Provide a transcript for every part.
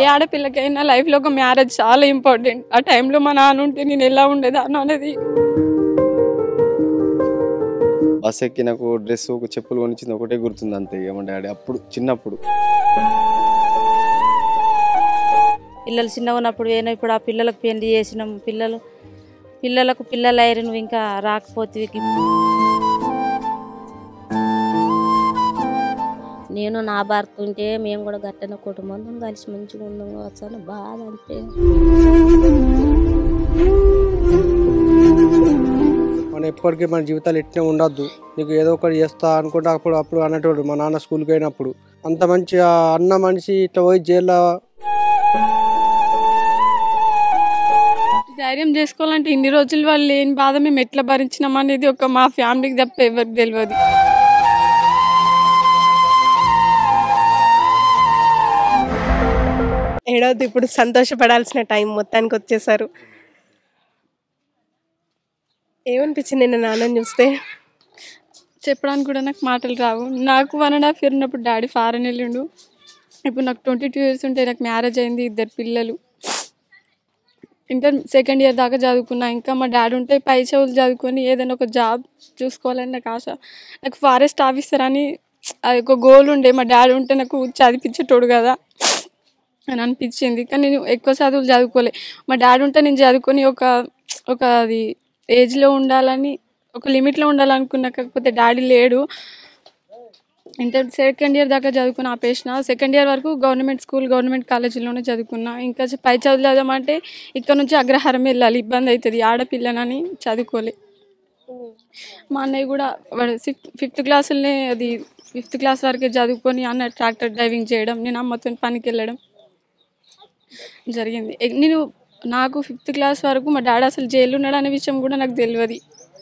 ఆడపిల్లకైనా లైఫ్లో ఒక మ్యారేజ్ చాలా ఇంపార్టెంట్. ఆ టైంలో మా నాన్న ఉంటే నేను ఎలా ఉండేదాన్ని అనేది. బస్ ఎక్కి నాకు డ్రెస్ ఒక చెప్పులు కొనిచ్చింది ఒకటే గుర్తుంది అంతే. ఇక మా డాడీ అప్పుడు చిన్నప్పుడు పిల్లలు చిన్నగా ఉన్నప్పుడు పోయినా, ఇప్పుడు ఆ పిల్లలకు పెళ్లి చేసినాం. పిల్లలకు పిల్లలు అయ్యారు, నువ్వు ఇంకా రాకపోతే. నేను నా భర్త ఉంటే మేము కూడా గట్టన కుటుంబం కలిసి మంచిగా ఉందాం కావచ్చు అని బాధ. అంటే మనం ఎప్పటికీ మన జీవితాలు ఎట్నే ఉండొద్దు, నీకు ఏదో ఒకటి చేస్తా అనుకుంటే అప్పుడు అనేటోడు మా నాన్న స్కూల్కి అయినప్పుడు. అంత మంచి అన్న మనిషి ఇట్లా పోయి జైల్లో ధైర్యం చేసుకోవాలంటే ఇన్ని రోజులు వాళ్ళు లేని బాధ మేము ఎట్లా భరించినాం అనేది ఒక మా ఫ్యామిలీకి తప్ప ఎవరికి తెలియదు. ఏడవద్దు, ఇప్పుడు సంతోషపడాల్సిన టైం మొత్తానికి వచ్చేసారు. ఏమనిపించింది నిన్న నాన్నని చూస్తే? చెప్పడానికి కూడా నాకు మాటలు రావు. నాకు 1.5 year ఉన్నప్పుడు డాడీ ఫారెన్ వెళ్ళిండు. ఇప్పుడు నాకు 22 years ఉంటే నాకు మ్యారేజ్ అయింది, 2 పిల్లలు. ఇంటర్ 2nd year దాకా చదువుకున్నా. ఇంకా మా డాడీ ఉంటే పై చదువులు చదువుకొని ఏదైనా ఒక జాబ్ చూసుకోవాలని నాకు ఆశ. నాకు ఫారెస్ట్ ఆఫీసర్ అని అది ఒక గోల్ ఉండే. మా డాడీ ఉంటే నాకు చదివించేటోడు కదా అని అనిపించింది. కానీ నేను ఎక్కువ చదువులు చదువుకోలే. మా డాడీ ఉంటే నేను చదువుకొని ఒక అది ఏజ్లో ఉండాలని, ఒక లిమిట్లో ఉండాలనుకున్నా. కాకపోతే డాడీ లేడు. ఇంటర్ 2nd year దాకా చదువుకుని ఆపేసిన. 2nd year వరకు గవర్నమెంట్ స్కూల్, గవర్నమెంట్ కాలేజీలోనే చదువుకున్నా. ఇంకా పై చదువులు చదవమంటే ఇక్కడ నుంచి అగ్రహారం వెళ్ళాలి, ఇబ్బంది అవుతుంది, ఆడపిల్లనని చదువుకోలే. మా అన్నయ్య కూడా వాడు 5th క్లాసులనే, అది 5th class వరకే చదువుకొని అన్న ట్రాక్టర్ డ్రైవింగ్ చేయడం, నేను అమ్మతో పనికి వెళ్ళడం జరిగింది. నాకు 5th class వరకు మా డాడీ అసలు జైలు ఉన్నాడు అనే విషయం కూడా నాకు తెలియదు.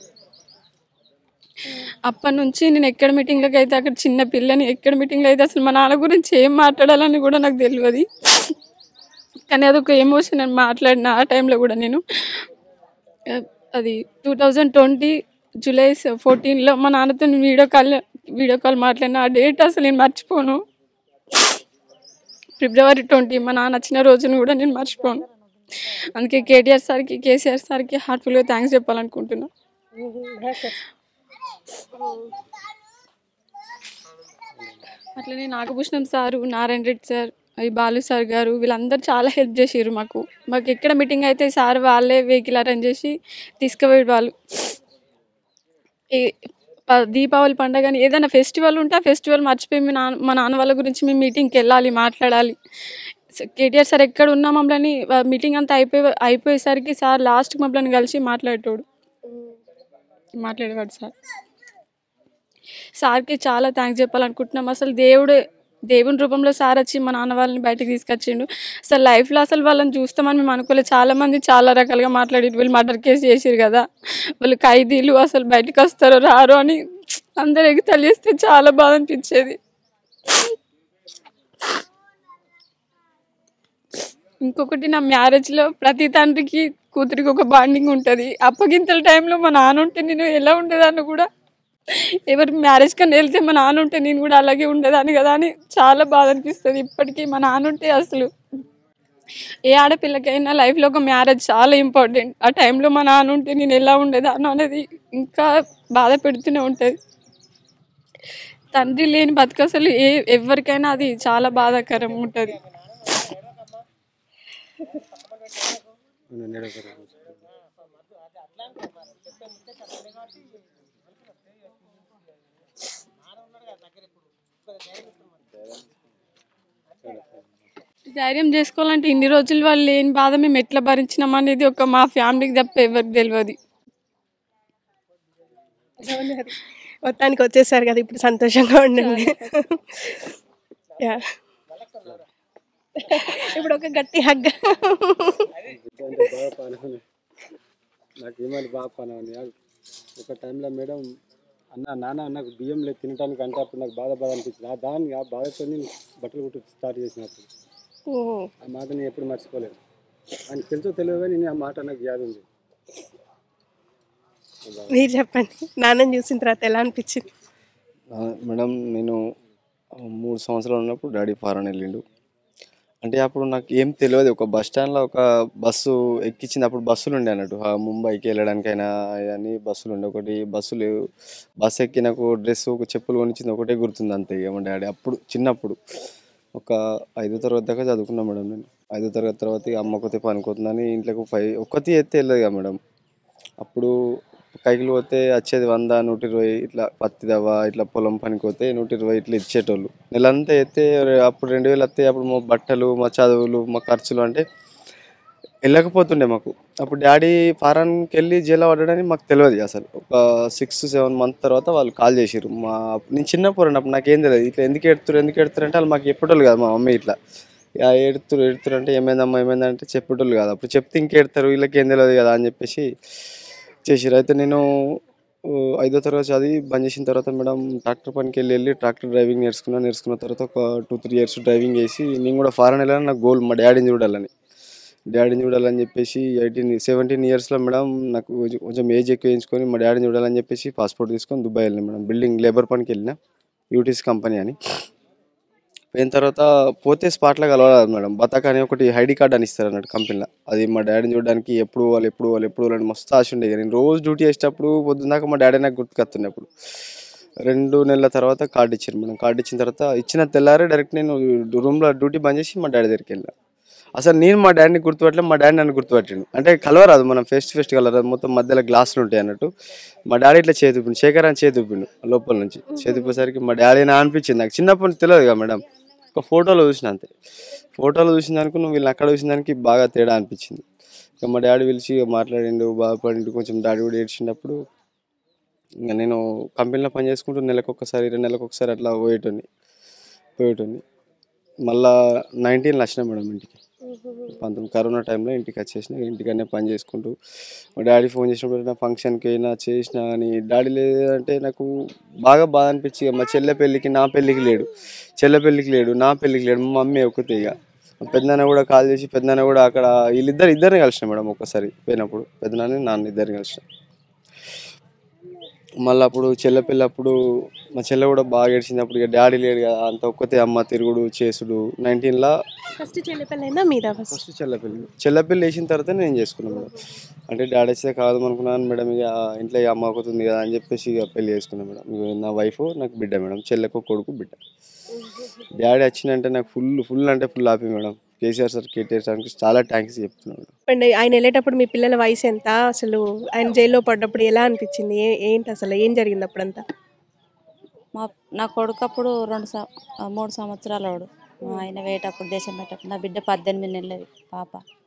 అప్పటి నుంచి నేను ఎక్కడ మీటింగ్లకు అయితే అక్కడ చిన్న పిల్లని, ఎక్కడ మీటింగ్లో అయితే అసలు మా నాన్న గురించి ఏం మాట్లాడాలని కూడా నాకు తెలియదు. కానీ అదొక ఎమోషన్ అని మాట్లాడిన ఆ టైంలో కూడా నేను. అది 2020 July 14 మా నాన్నతో వీడియో కాల్ మాట్లాడిన. ఆ డేట్ అసలు నేను మర్చిపోను. February 20 మా నాన్న వచ్చిన రోజును కూడా నేను మర్చిపోను. అందుకే కేసీఆర్ సార్కి హార్ట్ఫుల్గా థ్యాంక్స్ చెప్పాలనుకుంటున్నా. అట్లనే Nagabhushanam sir, Narayana Reddy sir, Balu sir గారు, వీళ్ళందరూ చాలా హెల్ప్ చేసారు మాకు ఎక్కడ మీటింగ్ అయితే సార్ వాళ్ళే వెహికల్ అరేంజ్ చేసి తీసుకుపోయే వాళ్ళు. దీపావళి పండుగ కానీ ఏదైనా ఫెస్టివల్ ఉంటే ఆ ఫెస్టివల్ మర్చిపోయి మా నాన్న వాళ్ళ గురించి మేము మీటింగ్కి వెళ్ళాలి, మాట్లాడాలి. కేటీఆర్ సార్ ఎక్కడ ఉన్నా మమ్మల్ని మీటింగ్ అంతా అయిపోయేసరికి సార్ లాస్ట్కి మమ్మల్ని కలిసి మాట్లాడేవాడు సార్కి చాలా థ్యాంక్స్ చెప్పాలనుకుంటున్నాం. అసలు దేవుని రూపంలో సార్ వచ్చి మా నాన్న వాళ్ళని బయటకు తీసుకొచ్చిండు. అసలు లైఫ్లో అసలు వాళ్ళని చూస్తామని మేము అనుకోలేదు. చాలామంది చాలా రకాలుగా మాట్లాడారు. వీళ్ళు మర్డర్ కేసు చేసారు కదా, వాళ్ళు ఖైదీలు, అసలు బయటకు వస్తారో రారో అని అందరికి తెలియస్తే చాలా బాధ అనిపించేది. ఇంకొకటి, నా మ్యారేజ్లో ప్రతి తండ్రికి కూతురికి ఒక బాండింగ్ ఉంటుంది. అప్పగింతల టైంలో మా నాన్న ఉంటే నేను ఎలా ఉండేదాన్ని కూడా, ఎవరి మ్యారేజ్ కన్నా వెళ్తే మా నాన్న ఉంటే నేను కూడా అలాగే ఉండేదాన్ని కదా అని చాలా బాధ అనిపిస్తుంది ఇప్పటికీ. మా నాన్న ఉంటే అసలు ఏ ఆడపిల్లకైనా లైఫ్లో ఒక మ్యారేజ్ చాలా ఇంపార్టెంట్. ఆ టైంలో మా నాన్న ఉంటే నేను ఎలా ఉండేదాన్ని అనేది ఇంకా బాధ పెడుతూనే ఉంటుంది. తండ్రి లేని బతుకు అసలు ఎవరికైనా అది చాలా బాధాకరం ఉంటుంది. ధైర్యం చేసుకోవాలంటే ఇన్ని రోజులు వాళ్ళు లేని బాధ మేము ఎట్లా భరించినాం అనేది ఒక మా ఫ్యామిలీకి తప్ప ఎవరికి తెలియదు. మొత్తానికి వచ్చేసారు కదా, ఇప్పుడు సంతోషంగా ఉండండి. ఇప్పుడు ఒక గట్టి హగ్. నాకేమని బాగా పని ఒక టైంలో మేడం నాన్న నాకు బియ్యం లేదు తినడానికి అంటే అప్పుడు నాకు బాధ అనిపించింది. ఆ బాధతో నేను బట్టలు కుట్టి స్టార్ట్ చేసినప్పుడు ఆ మాట నేను ఎప్పుడు మర్చిపోలేదు. ఆయన తెలుసో తెలియదు కానీ నేను ఆ మాట నాకు యాద ఉంది. మీరు చెప్పండి, నాన్నని చూసిన తర్వాత ఎలా అనిపించింది? మేడం నేను 3 సంవత్సరాలు ఉన్నప్పుడు డాడీ ఫారెన్ వెళ్ళిండు. అంటే అప్పుడు నాకు ఏం తెలియదు. ఒక బస్ స్టాండ్‌లో ఒక బస్సు ఎక్కించింది. అప్పుడు బస్సులుండే అన్నట్టు. ముంబైకి వెళ్ళడానికైనా అయన్నీ బస్సులుండే. ఒకటి బస్సులు బస్ ఎక్కి నాకు డ్రెస్, ఒక చెప్పులు కొనిచ్చింది ఒకటే గుర్తుంది అంతే. ఇక మా డ్యాడీ అప్పుడు చిన్నప్పుడు ఒక 5వ తరగతి దాకా చదువుకున్నా మేడం నేను. 5వ తరగతి తర్వాత ఇక అమ్మ ఒక్కతే పనికిపోతుందని ఇంట్లోకి ఒక్కతి ఎత్తే వెళ్ళదు కదా మేడం. అప్పుడు కైకిలు పోతే వచ్చేది 100, 120 ఇట్లా పత్తి దవ్వ ఇట్లా పొలం పనికి పోతే 120 ఇట్లా ఇచ్చేటోళ్ళు. నెలంతా ఎత్తే అప్పుడు 2000 వస్తాయి. అప్పుడు మా బట్టలు, మా చదువులు, మా ఖర్చులు అంటే వెళ్ళకపోతుండే మాకు. అప్పుడు డాడీ ఫారెన్‌కి వెళ్ళి జైల్లో పడ్డాడని మాకు తెలియదు అసలు. ఒక 6, 7 మంత్ తర్వాత వాళ్ళు కాల్ చేసిర్రు. నేను చిన్న పోరని అప్పుడు నాకేం తెలియదు. ఇట్లా ఎందుకు ఏడుతుర్రు ఎందుకు ఏడుతుర్రు అంటే వాళ్ళు మాకు చెప్పేటోళ్ళు కాదు. మా మమ్మీ ఇట్లా ఏడుతుర్రు ఏడుతుర్రు అంటే ఏమైందమ్మా ఏమైందంటే చెప్పేటోళ్ళు కాదు. అప్పుడు చెప్తే ఇంకేడతారు వీళ్ళకేం తెలియదు కదా అని చెప్పేసి చేసిర్రు. అయితే నేను 5వ తరగతి చదివి బంద్ చేసిన తర్వాత మేడం ట్రాక్టర్ పనికి వెళ్ళి ట్రాక్టర్ డ్రైవింగ్ నేర్చుకున్నాను. నేర్చుకున్న తర్వాత ఒక 2, 3 ఇయర్స్ డ్రైవింగ్ చేసి నేను కూడా ఫారెన్ వెళ్ళాలని నాకు గోల్ మా డాడీని చూడాలని. డాడీని చూడాలని చెప్పేసి 17 ఇయర్స్లో మేడం నాకు కొంచెం ఏజ్ ఎక్కువ వేయించుకొని మా డాడీని చూడాలని చెప్పేసి పాస్పోర్ట్ తీసుకొని దుబాయ్ వెళ్ళినా మేడం. బిల్డింగ్ లేబర్ పనికి వెళ్ళిన యూటీసీ కంపెనీ అని. పోయిన తర్వాత పోతే స్పాట్లో కలవలేదు మేడం. బతాక్ అని ఒకటి ఐడి కార్డ్ అని ఇస్తారు అన్నట్టు కంపెనీలో. అది మా డాడీని చూడడానికి ఎప్పుడు వాళ్ళు ఎప్పుడు వాళ్ళు ఎప్పుడు వాళ్ళు అని మస్తు ఆశ ఉండే. నేను రోజు డ్యూటీ చేసేటప్పుడు పొద్దున్నాక మా డాడీ నాకు గుర్తుకొస్తుండే. అప్పుడు 2 నెలల తర్వాత కార్డు ఇచ్చారు మేడం. కార్డు ఇచ్చిన తర్వాత ఇచ్చిన తెల్లారే డైరెక్ట్ నేను రూమ్లో డ్యూటీ బంద్ చేసి మా డాడీ దగ్గరికి వెళ్ళిన. అసలు నేను మా డాడీని గుర్తుపట్టలేదు, మా డాడీ నన్ను గుర్తుపట్టిండు. అంటే కలవరాదు, మనం ఫేస్ టు ఫేస్ కలవరాదు. మొత్తం మధ్యలో గ్లాసులు ఉంటాయి అన్నట్టు. మా డాడీ ఇట్లా చేతి ఊపిండు, శేఖర్ అని చేతి ఊపిండు లోపల నుంచి. చేతి ఊపేసరికి మా డాడీ నా అనిపించింది నాకు. చిన్నప్పుడు తెలియదు కదా మేడం, ఒక ఫోటోలో చూసిన అంతే. ఫోటోలో చూసిన దానికి నువ్వు వీళ్ళని అక్కడ చూసిన దానికి బాగా తేడా అనిపించింది. ఇక మా డాడీ పిలిచి ఇక మాట్లాడిండు, బాధపడిండు కొంచెం. డాడీ కూడా ఏడ్చినప్పుడు ఇంకా నేను కంపెనీలో పని చేసుకుంటూ నెలకొకసారి 2 నెలలకు ఒకసారి అట్లా పోయేటోని. మళ్ళా 19లో వచ్చిన మేడం ఇంటికి. 19 కరోనా టైంలో ఇంటికి వచ్చేసిన. ఇంటికనే పని చేసుకుంటూ మా డాడీ ఫోన్ చేసినప్పుడు నా ఫంక్షన్కి అయినా చేసినా కానీ డాడీ లేదంటే నాకు బాగా బాధ అనిపించి మా చెల్లె పెళ్ళికి నా పెళ్ళికి లేడు, చెల్లె పెళ్ళికి లేడు, నా పెళ్ళికి లేడు. మా మమ్మీ ఒక్కతే. ఇక పెద్దనాన్న కూడా కాల్ చేసి పెద్దనాన్న కూడా అక్కడ ఇద్దరిని కలిసిన మేడం. ఒక్కసారి పోయినప్పుడు పెద్దనాన్న నాన్న ఇద్దరిని కలిసిన. మళ్ళీ అప్పుడు చెల్లె పెళ్ళి అప్పుడు మా చెల్లె కూడా బాగా ఏడ్చింది. అప్పుడు ఇక డాడీ లేడు కదా, అంత ఒక్కతే అమ్మ తిరుగుడు చేసుడు. 19లో ఫస్ట్ చెల్లి పెళ్ళైందా మీదా ఫస్ట్? ఫస్ట్ చెల్లెపల్లి వేసిన తర్వాత నేను చేసుకున్నాను మేడం. అంటే డాడీ వస్తే కాదు అనుకున్నాను మేడం. ఇక ఇంట్లో ఇక అమ్మ అవుతుంది కదా అని చెప్పేసి ఇక పెళ్లి చేసుకున్నాను మేడం. ఇక నా వైఫ్ నాకు బిడ్డ మేడం, చెల్లెకు కొడుకు బిడ్డ. డాడీ వచ్చిందంటే నాకు ఫుల్ అంటే full happy madam. KCR sir, KTR సార్కి చాలా థ్యాంక్స్ చెప్తున్నాను మేడం. అండ్ ఆయన వెళ్ళేటప్పుడు మీ పిల్లల వయసు ఎంత? అసలు ఆయన జైల్లో పడ్డప్పుడు ఎలా అనిపించింది? ఏంటి అసలు ఏం జరిగింది అప్పుడంతా? నా కొడుకు అప్పుడు 3 సంవత్సరాలు వాడు. ఆయన వేటప్పుడు దేశం పెట్టప్పుడు నా బిడ్డ 18 నెలలది పాప.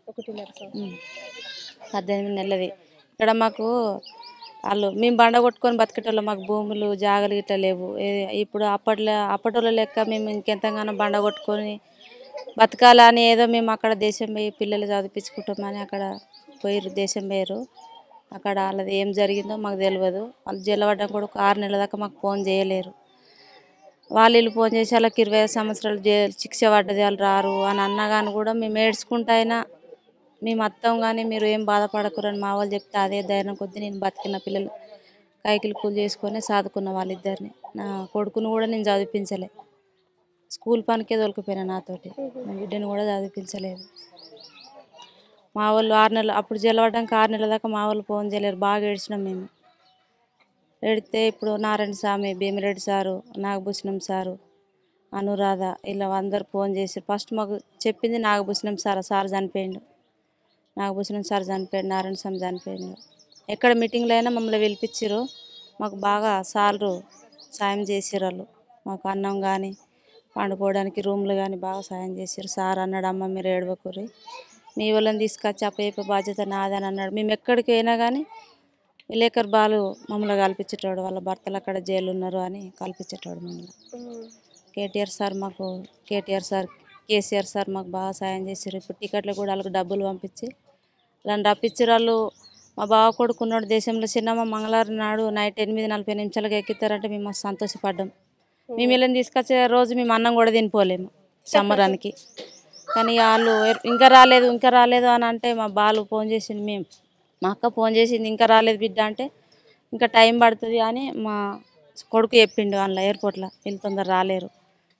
18 నెలలది. ఇక్కడ మాకు వాళ్ళు మేము బండ కొట్టుకొని బతికేటోళ్ళం. మాకు భూములు జాగలు ఇట్లా లేవు. ఇప్పుడు అప్పటోళ్ళ లెక్క మేము ఇంకెంతగానో బండ కొట్టుకొని బతకాలని ఏదో మేము అక్కడ దేశం పోయి పిల్లలు చదివించుకుంటామని అక్కడ పోయిర్రు, దేశం పోయారు. అక్కడ వాళ్ళది ఏం జరిగిందో మాకు తెలియదు. వాళ్ళు జైలుపడ్డం కూడా 6 నెలల దాకా మాకు ఫోన్ చేయలేరు. వాళ్ళు ఫోన్ చేసి వాళ్ళకి 25 సంవత్సరాలు శిక్ష పడ్డది, వాళ్ళు రారు అని అన్నా కానీ కూడా మేము ఏడ్చుకుంటా అయినా మేము అత్తం కానీ మీరు ఏం బాధపడకూరని మా వాళ్ళు చెప్తే అదే ధైర్యం కొద్దీ నేను బతికిన పిల్లలు కైకిలు కూలి చేసుకొని సాదుకున్న వాళ్ళిద్దరిని. నా కొడుకును కూడా నేను చదివించలే, స్కూల్ పనికే దొరికిపోయినా నాతోటి. నా బిడ్డను కూడా చదివించలేదు. మా వాళ్ళు 6 నెలలు అప్పుడు జైలుపడ్డానికి 6 నెలల దాకా మా వాళ్ళు ఫోన్ చేయలేరు. బాగా ఏడ్చినాం మేము. ఏడితే ఇప్పుడు నారాయణ స్వామి, భీమిరెడ్డి సారు, నాగభూషణం సారు, అనురాధ ఇలా అందరు ఫోన్ చేసి ఫస్ట్ మాకు చెప్పింది నాగభూషణం సార్ చనిపోయిండు, నాగభూషణం సార్ చనిపోయాడు, నారాయణ స్వామి చనిపోయిండు. ఎక్కడ మీటింగ్లో అయినా మమ్మల్ని పిలిపించారు. మాకు బాగా సార్లు సాయం చేసారు. వాళ్ళు మాకు అన్నం కానీ పండుకోవడానికి రూమ్లు కానీ బాగా సాయం చేశారు. సార్ అన్నాడు, అమ్మ మీరు ఏడవకూరి, మీ వాళ్ళని తీసుకొచ్చి అప్పయ్యే బాధ్యత నాదని అన్నాడు. మేము ఎక్కడికి పోయినా కానీ విలేకర్ బాలు మమ్మల్ని కల్పించేటోడు, వాళ్ళ భర్తలు అక్కడ జైలు ఉన్నారు అని కల్పించేటోడు మమ్మల్ని. కేటీఆర్ సార్ కేసీఆర్ సార్ మాకు బాగా సాయం చేశారు. ఇప్పుడు టికెట్లు కూడా వాళ్ళకి డబ్బులు పంపించి వాళ్ళని రప్పించారు. వాళ్ళు మా బావ కొడుకున్నాడు దేశంలో, చిన్నమ్మ మంగళవారం నాడు నైట్ 8:40 ఎక్కుతారంటే మేము మస్తు సంతోషపడ్డాం. మేము వీళ్ళని తీసుకొచ్చే రోజు మేము అన్నం కూడా తినిపోలేము సమ్మరానికి. కానీ వాళ్ళు ఇంకా రాలేదు అని అంటే మా బాలు ఫోన్ చేసింది, మా అక్క ఫోన్ చేసింది ఇంకా రాలేదు బిడ్డ అంటే ఇంకా టైం పడుతుంది అని మా కొడుకు చెప్పిండు అందులో ఎయిర్పోర్ట్లో, వీళ్ళు తొందర రాలేరు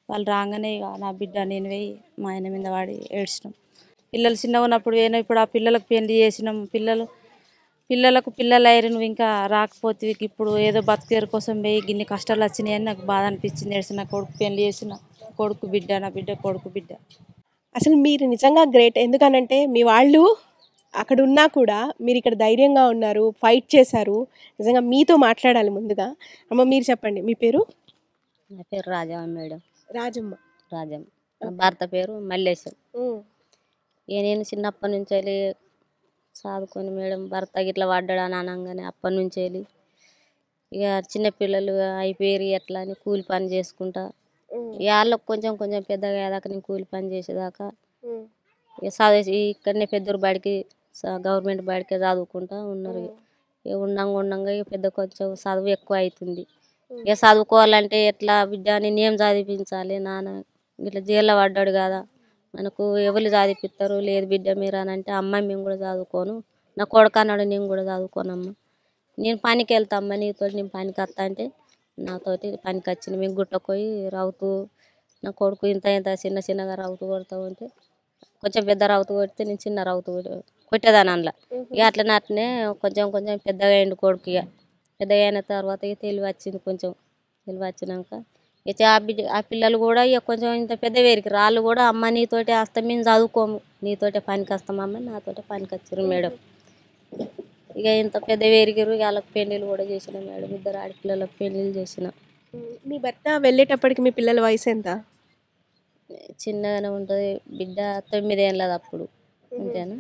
వాళ్ళు రాగానే ఇక నా బిడ్డ నేను పోయి మా ఆయన మీద వాడి ఏడ్చినాం. పిల్లలు చిన్నగా ఉన్నప్పుడు పోయినా, ఇప్పుడు ఆ పిల్లలకు పెళ్లి చేసినాం. పిల్లలకు పిల్లలు అయ్యారు, నువ్వు ఇంకా రాకపోతే ఇప్పుడు ఏదో బతుకేరు కోసం పోయి గిన్ని కష్టాలు వచ్చినాయని నాకు బాధ అనిపించింది. ఏడ్చిన కొడుకు పెళ్లి చేసిన కొడుకు బిడ్డ, నా బిడ్డ కొడుకు బిడ్డ. అసలు మీరు నిజంగా గ్రేట్. ఎందుకనంటే మీ వాళ్ళు అక్కడ ఉన్నా కూడా మీరు ఇక్కడ ధైర్యంగా ఉన్నారు, ఫైట్ చేశారు. నిజంగా మీతో మాట్లాడాలి ముందుగా. అమ్మ మీరు చెప్పండి, మీ పేరు? నా పేరు రాజమ్మ మేడం. రాజమ్మ. రాజమ్మ. నా భర్త పేరు మల్లేశం. ఇక నేను చిన్నప్పటి నుంచి వెళ్ళి చదువుకొని మేడం భర్త గిట్లా పడ్డాడని అనగానే అప్పటి నుంచి వెళ్ళి ఇక చిన్నపిల్లలు అయిపోయారు ఎట్లా అని కూలి పని చేసుకుంటా, ఇక వాళ్ళకి కొంచెం కొంచెం పెద్దగా అయ్యేదాకా నేను కూలి పని చేసేదాకా ఇక చదివేసి ఇక్కడనే పెద్దోరు బడికి గవర్నమెంట్ బడికే చదువుకుంటా ఉన్నారు. ఇక ఉండంగా ఇక పెద్ద కొంచెం చదువు ఎక్కువ అవుతుంది. ఇక చదువుకోవాలంటే ఎట్లా బిడ్డ నేనేం చదివించాలి, నాన్న ఇట్లా జైల్లో పడ్డాడు కదా, మనకు ఎవరు చదివిస్తారు, లేదు బిడ్డ మీరు అని అంటే అమ్మ మేము కూడా చదువుకోను, నా కొడుకు అన్నాడు నేను కూడా చదువుకోనమ్మ, నేను పనికి వెళ్తామ్మా నీతో నేను పనికి వస్తా అంటే నాతోటి పనికి వచ్చింది. మేము గుట్టపోయి రౌతు నా కొడుకు ఇంత ఇంత చిన్నగా రౌతు కొడతా ఉంటే కొంచెం పెద్ద రౌతు కొడితే నేను చిన్న రౌతు కొట్టేదాన్ని అందులో. ఇక అట్లనే కొంచెం కొంచెం పెద్దగా అయిండు కొడుకు. ఇక పెద్దగా అయిన తర్వాత ఇక తెలివి వచ్చింది, కొంచెం తెలివి వచ్చినాక ఇక ఆ పిల్లలు కూడా ఇక కొంచెం ఇంత పెద్ద వేరికి రాళ్ళు కూడా అమ్మ నీతోటి వస్తాం మేము చదువుకోము, నీతోటే పనికి వస్తామమ్మ, నాతోటే పనికి వచ్చారు మేడం. ఇక ఇంత పెద్ద వేరిగిరు వాళ్ళకి పెళ్ళిళ్ళు కూడా చేసిన మేడం, ఇద్దరు ఆడపిల్లలకు పెళ్ళిళ్ళు చేసిన. మీ భర్త వెళ్ళేటప్పటికి మీ పిల్లల వయసు ఎంత? చిన్నగానే ఉంటుంది బిడ్డ, 9 ఏళ్ళది అప్పుడు, అంతేనా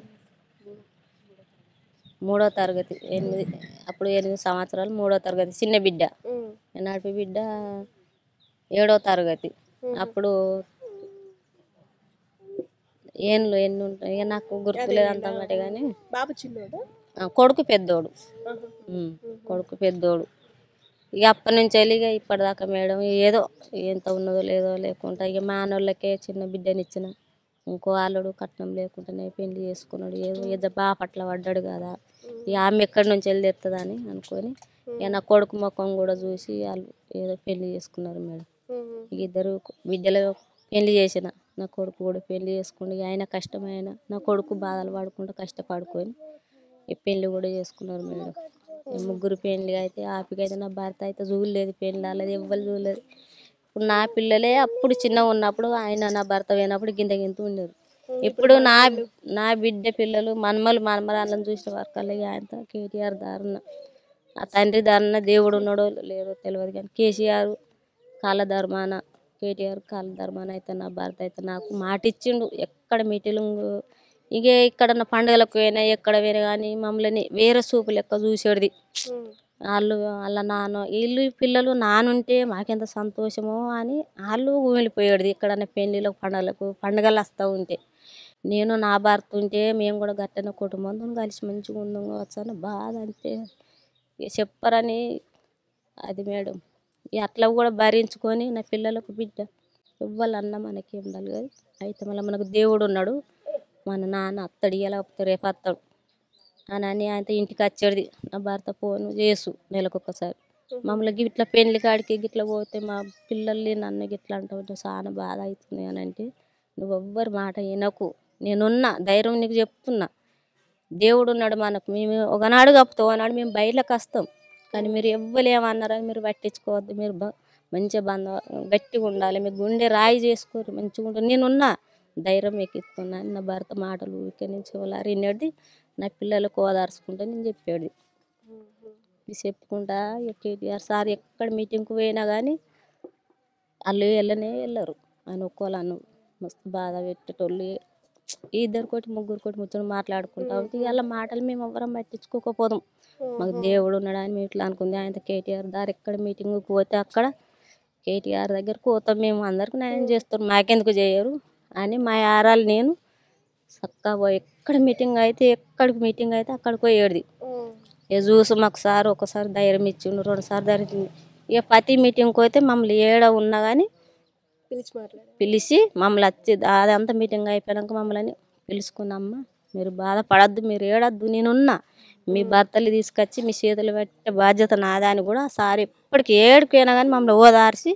3వ తరగతి, 8 అప్పుడు 8 సంవత్సరాలు 3వ తరగతి చిన్న బిడ్డ. నడిపి బిడ్డ 7వ తరగతి. అప్పుడు ఎన్ని ఉంటాయి ఇక నాకు గుర్తులేదు అంత మాట, కానీ బాబు చిన్నోడు, కొడుకు పెద్దోడు. కొడుకు పెద్దోడు. ఇక అప్పటి నుంచి వెళ్ళి ఇక ఇప్పటిదాకా మేడం ఏదో ఎంత ఉన్నదో లేదో లేకుండా ఇక మా నాన్నోళ్ళకే చిన్న బిడ్డనిచ్చిన, ఇంకో అల్లుడు కట్నం లేకుండానే పెళ్లి చేసుకున్నాడు. ఏదో బాపట్ల పడ్డాడు కదా, ఇక ఆమె ఎక్కడి నుంచి వెళ్ళి తెస్తుందని అనుకొని ఇక నా కొడుకు ముఖం కూడా చూసి వాళ్ళు ఏదో పెళ్లి చేసుకున్నారు మేడం. ఇక ఇద్దరు బిడ్డలు పెళ్లి చేసిన, నా కొడుకు కూడా పెళ్లి చేసుకుని ఆయన కష్టమైన నా కొడుకు బాధలు పడుకుంటూ కష్టపడుకొని ఈ పెళ్లి కూడా చేసుకున్నారు మేడం. ముగ్గురు పెళ్లి అయితే ఆపికైతే నా భర్త అయితే చూడలేదు, పెళ్లి అల్లది ఎవ్వరు చూడలేదు. ఇప్పుడు నా పిల్లలే అప్పుడు చిన్నగా ఉన్నప్పుడు ఆయన నా భర్త పోయినప్పుడు గింత ఉండేది. ఇప్పుడు నా బిడ్డ పిల్లలు మనమరాళ్ళని చూసిన వర్కల్లా ఆయనతో కేటీఆర్ దారుణ, ఆ తండ్రి దారుణ, దేవుడు ఉన్నాడో లేదో తెలియదు కానీ కేసీఆర్ కాళ్ళ ధర్మాన, కేటీఆర్ కాళ్ళ ధర్మాన అయితే నా భర్త అయితే నాకు మాట ఇచ్చిండు. ఎక్కడ మీటింగ్ ఇక ఇక్కడ పండుగలకు పోయినా ఎక్కడ పోయినా కానీ మమ్మల్ని వేరే చూపు లెక్క చూసేది. వాళ్ళ నాన్న వీళ్ళు పిల్లలు నానుంటే మాకెంత సంతోషమో అని వాళ్ళు ఊమిలిపోయేది. ఎక్కడన్నా పెళ్ళిళ్ళకు పండుగలు వస్తూ ఉంటే నేను నా భర్త ఉంటే మేము కూడా గట్టన కుటుంబంతో కలిసి మంచిగా ఉందాం కావచ్చు అని బాధ అంటే ఇక చెప్పరని అది మేడం. ఇక అట్లా కూడా భరించుకొని నా పిల్లలకు బిడ్డ ఇవ్వాలన్నా మనకి ఉండాలి కదా, అయితే మళ్ళీ మనకు దేవుడు ఉన్నాడు, మన నాన్న అత్తడు ఇలా రేపు అత్తడు అని ఆయనతో ఇంటికి వచ్చేది. నా భర్త ఫోను చేసు నెలకొకసారి మమ్మల్ని గిట్లా పెళ్లి కాడికి గిట్లా పోతే మా పిల్లల్ని నన్ను గిట్లా అంటావు చాలా బాధ అవుతుంది అని అంటే, నువ్వు ఎవ్వరి మాట వినకు, నేనున్నా ధైర్యం నీకు చెప్తున్నా, దేవుడు ఉన్నాడు మనకు, మేము ఒకనాడు కప్పుతాం అన్నాడు మేము బయటకు వస్తాం, కానీ మీరు ఎవ్వరు ఏమన్నారని మీరు పట్టించుకోవద్దు, మీరు మంచిగా గట్టిగా ఉండాలి, మీ గుండె రాయి చేసుకోరు మంచిగా ఉంటుంది, నేనున్నా ధైర్యం మీకు ఇస్తున్నా అని నా భర్త మాటలు ఇక్కడ నుంచి వాళ్ళారు వినేది. నా పిల్లలకు ఓదార్చుకుంటా నేను చెప్పేది. ఇది చెప్పుకుంటా కేటీఆర్ సార్ ఎక్కడ మీటింగ్కి పోయినా కానీ వాళ్ళు వెళ్ళరు, ఆయన ఒక్కోళ్ళు మస్తు బాధ పెట్టేటోళ్ళు. ఇద్దరు కోటి ముగ్గురు కోటి ముచ్చని మాట్లాడుకుంటా ఉంటే వాళ్ళ మాటలు మేము ఎవ్వరం పట్టించుకోకపోదాం, మాకు దేవుడు ఉన్నాడని మేము ఇట్లా అనుకుంది. ఆయన కేటీఆర్ దారి ఎక్కడ మీటింగ్కి పోతే అక్కడ కేటీఆర్ దగ్గరకు పోతాం, మేము అందరికి న్యాయం చేస్తాం, మాకెందుకు చేయరు అని మా ఆరాలు నేను చక్కగా పోయి ఎక్కడికి మీటింగ్ అయితే అక్కడికి పోయేది. ఇక చూసి మాకు సార్ ఒకసారి ధైర్యం ఇచ్చిండు, 2 సార్లు ధైర్యం. ఇక ప్రతి మీటింగ్కి పోతే మమ్మల్ని ఏడ ఉన్నా కానీ పిలిచి మమ్మల్ని వచ్చి అదంతా మీటింగ్ అయిపోయాక మమ్మల్ని పిలుచుకున్నమ్మ మీరు బాధపడద్దు, మీరు ఏడద్దు, నేనున్నా, మీ భర్తలు తీసుకొచ్చి మీ చేతులు పెట్టే బాధ్యత నాదా అని కూడా సార్ ఎప్పటికి ఏడుకైనా కానీ మమ్మల్ని ఓదార్చి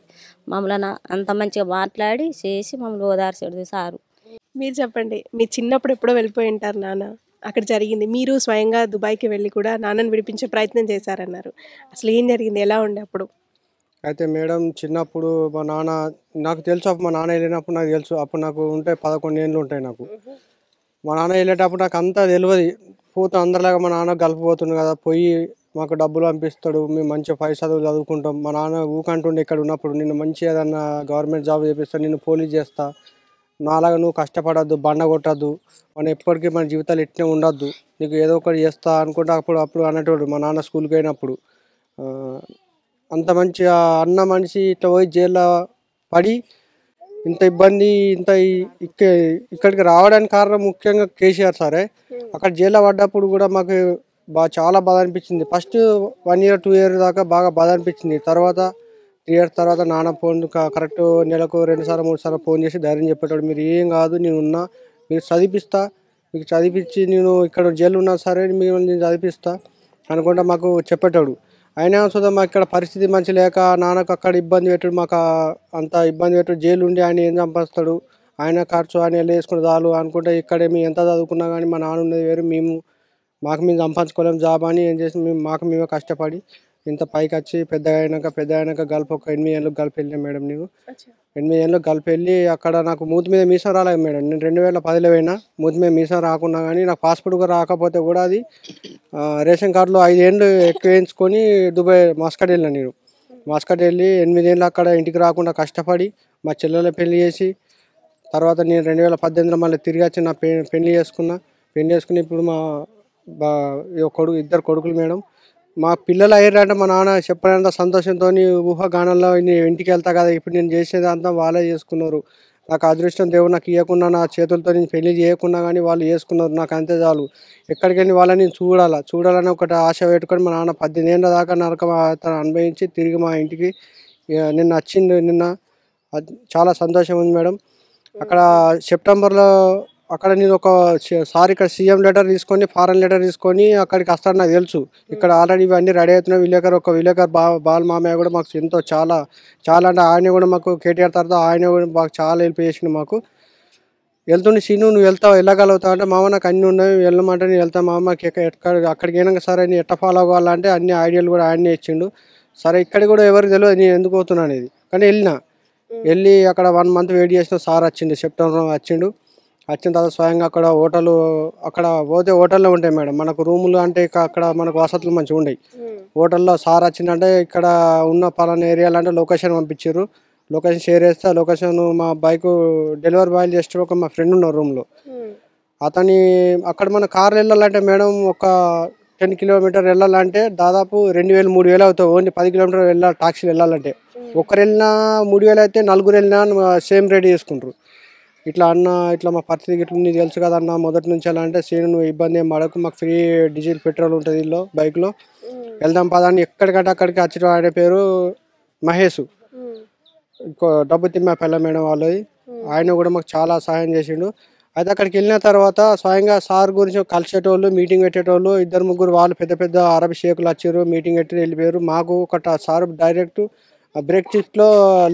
మమ్మల్ని అంత మంచిగా మాట్లాడి చేసి మమ్మల్ని ఓదార్చాడు సారు. మీరు చెప్పండి. మీరు చిన్నప్పుడు ఎప్పుడో వెళ్ళిపోయి ఉంటారు నాన్న. అక్కడ జరిగింది. మీరు స్వయంగా దుబాయ్‌కి వెళ్ళి కూడా నాన్నని విడిపించే ప్రయత్నం చేశారన్నారు. అసలు ఏం జరిగింది? ఎలా ఉండే అప్పుడు? అయితే మేడం చిన్నప్పుడు మా నాన్న నాకు తెలుసు, అప్పుడు మా నాన్న వెళ్ళినప్పుడు నాకు తెలుసు. అప్పుడు నాకు ఉంటే 11 ఏళ్ళు ఉంటాయి నాకు. మా నాన్న వెళ్ళేటప్పుడు నాకు అంతా తెలియదు. పోతే అందరిలాగా మా నాన్న గల్ఫ్ పోతుండు కదా, పోయి మాకు డబ్బులు పంపిస్తాడు, మేము మంచిగా పై చదువులు చదువుకుంటాం. మా నాన్న ఊకంటుండే ఇక్కడ ఉన్నప్పుడు, నిన్ను మంచిగా ఏదన్నా గవర్నమెంట్ జాబ్ చేపిస్తా, నిన్ను పోలీస్ చేస్తా, నాలాగా నువ్వు కష్టపడద్దు, బండ కొట్టద్దు, మనం ఎప్పటికీ మన జీవితాలు ఇట్నే ఉండొద్దు, నీకు ఏదో ఒకటి చేస్తా అనుకుంటా అప్పుడు అనేటోడు మా నాన్న స్కూల్కి అయినప్పుడు. ఆ, అంత మంచి అన్న మనిషి ఇట్లా పోయి జైల్లో పడి ఇంత ఇబ్బంది ఇంత ఇక్కడికి రావడానికి కారణం ముఖ్యంగా కేసీఆర్ సారే. అక్కడ జైల్లో పడ్డప్పుడు కూడా మాకు చాలా బాధ అనిపించింది. ఫస్ట్ 1 ఇయర్ 2 ఇయర్ దాకా బాగా బాధ అనిపించింది. తర్వాత 3 ఇయర్స్ తర్వాత నాన్న ఫోన్ కరెక్ట్ నెలకు 2 సార్లు 3 సార్లు ఫోన్ చేసి ధైర్యం చెప్పేటాడు. మీరు ఏం కాదు, నేను ఉన్నా, మీరు చదివిస్తా, మీకు చదివించి నేను ఇక్కడ జైలు ఉన్నా సరే మీరు నేను చదివిస్తా అనుకుంటా మాకు చెప్పేటాడు. అయినా సుధా మాకు ఇక్కడ పరిస్థితి మంచి లేక నాన్నకు అక్కడ ఇబ్బంది పెట్టాడు, మాకు అంత ఇబ్బంది పెట్టాడు. జైలు ఉండి ఆయన ఏం చంపేస్తాడు, ఆయన ఖర్చు ఆయన వెళ్ళి వేసుకుని చాలు అనుకుంటే ఇక్కడే మేము ఎంత చదువుకున్నా కానీ మా నాన్న ఉన్నది వేరు, మాకు మేము సంపాదించుకోలేము జాబ్ అని ఏం చేసి మేమే కష్టపడి ఇంత పైకి వచ్చి పెద్దగా అయినాక గల్ఫ్ ఒక 8 ఏళ్ళు గల్ఫ్ వెళ్ళాను మేడం. నేను 8 ఏళ్ళు గల్ఫ్ వెళ్ళి అక్కడ నాకు మూతి మీద మీసం రాలేదు మేడం. నేను 2010లో పోయినా, మూతి మీద మీసం రాకున్నా కానీ నాకు పాస్పోర్ట్ కూడా రాకపోతే కూడా అది రేషన్ కార్డులో 5 ఏళ్ళు ఎక్కువ వేయించుకొని దుబాయ్ మస్కట్ వెళ్ళాను. నేను మస్కట్ వెళ్ళి 8 ఏళ్ళు అక్కడ ఇంటికి రాకుండా కష్టపడి మా చెల్లెల పెళ్లి చేసి తర్వాత నేను 2018లో మళ్ళీ తిరిగి వచ్చి నా పెళ్లి చేసుకుని ఇప్పుడు మా ఇద్దరు కొడుకులు మేడం. మా పిల్లలు అయ్యారంటే మా నాన్న చెప్పినంత సంతోషంతో ఊహాగానంలో ఇంటికి వెళ్తా కదా, ఇప్పుడు నేను చేసేదంతా వాళ్ళే చేసుకున్నారు. నాకు అదృష్టం దేవుడు నాకు ఇవ్వకుండా నా చేతులతో నేను పెళ్లి చేయకుండా కానీ వాళ్ళు చేసుకున్నారు, నాకు అంతే చాలు. ఎక్కడికి వెళ్ళి వాళ్ళని చూడాలని ఒకటి ఆశ పెట్టుకొని మా నాన్న 18 ఏళ్ళ దాకా నరకం అనుభవించి తిరిగి మా ఇంటికి నిన్న వచ్చిండు. చాలా సంతోషం ఉంది మేడం. అక్కడ సెప్టెంబర్లో అక్కడ నేను సార్ ఇక్కడ సీఎం లెటర్ తీసుకొని ఫారెన్ లెటర్ తీసుకొని అక్కడికి వస్తాడు నాకు తెలుసు. ఇక్కడ ఆల్రెడీ ఇవన్నీ రెడీ అవుతున్నాయి. విలేకర్ బాల మామయ్య కూడా మాకు ఎంతో చాలా అంటే ఆయన కూడా మాకు కేటీఆర్ తర్వాత ఆయన కూడా మాకు చాలా హెల్ప్ చేసిండు. మాకు వెళ్తుండే సీను నువ్వు వెళ్ళగలుగుతావు అంటే మామ నాకు అన్నీ ఉన్నాయి, వెళ్ళమంటే నేను వెళ్తాను మామ, అక్కడికి అయినాక సరే నేను ఎట్లా ఫాలో అవ్వాలంటే అన్ని ఐడియాలు కూడా ఆయనే ఇచ్చిండు. సరే ఇక్కడ కూడా ఎవరికి తెలియదు నేను ఎందుకు పోతున్నా అనేది, కానీ వెళ్ళి అక్కడ 1 మంత్ వెయిట్ చేసిన సార్ వచ్చిండు. సెప్టెంబర్లో వచ్చిన తర్వాత స్వయంగా అక్కడ పోతే హోటల్లో ఉంటాయి మేడం మనకు రూములు, అంటే అక్కడ మనకు వసతులు మంచిగా ఉండవు. హోటల్లో సార్ వచ్చిందంటే ఇక్కడ ఉన్న పలానా ఏరియాలు అంటే లొకేషన్ పంపించారు. లొకేషన్ షేర్ చేస్తే ఆ లొకేషన్ మా బైక్ డెలివరీ బాయ్ చేస్తే మా ఫ్రెండ్ ఉన్నారు రూమ్లో. అక్కడ మన కార్ వెళ్ళాలంటే మేడం ఒక 10 కిలోమీటర్ వెళ్ళాలంటే దాదాపు 2000 3000 అవుతాయి. ఓన్లీ 10 కిలోమీటర్ వెళ్ళాలి టాక్సీలు వెళ్ళాలంటే. ఒకరు వెళ్ళినా 3000 అయితే, 4 వెళ్ళినా సేమ్ రేట్ చేసుకుంటారు. ఇట్లా మా పరిస్థితి ఇట్లా నీకు తెలుసు కదన్నా మొదటి నుంచి ఎలా అంటే సీను నువ్వు ఇబ్బంది ఏం పడకు, మాకు ఫ్రీ డీజిల్ పెట్రోల్ ఉంటుంది వీళ్ళు బైక్లో, వెళ్దాం పదాన్ని ఎక్కడికంటే అక్కడికి వచ్చిన ఆయన పేరు మహేష్, డబ్బు తిమ్మ పిల్ల మేడం వాళ్ళది. ఆయన కూడా మాకు చాలా సహాయం చేసిండు. అయితే అక్కడికి వెళ్ళిన తర్వాత స్వయంగా సార్ గురించి కలిసేటోళ్ళు, మీటింగ్ పెట్టేటోళ్ళు 2-3 వాళ్ళు పెద్ద అరబ్ షేకులు వచ్చారు, మీటింగ్ పెట్టి వెళ్ళిపోయారు. మాకు సార్ డైరెక్ట్ బ్రేక్ షిఫ్ట్లో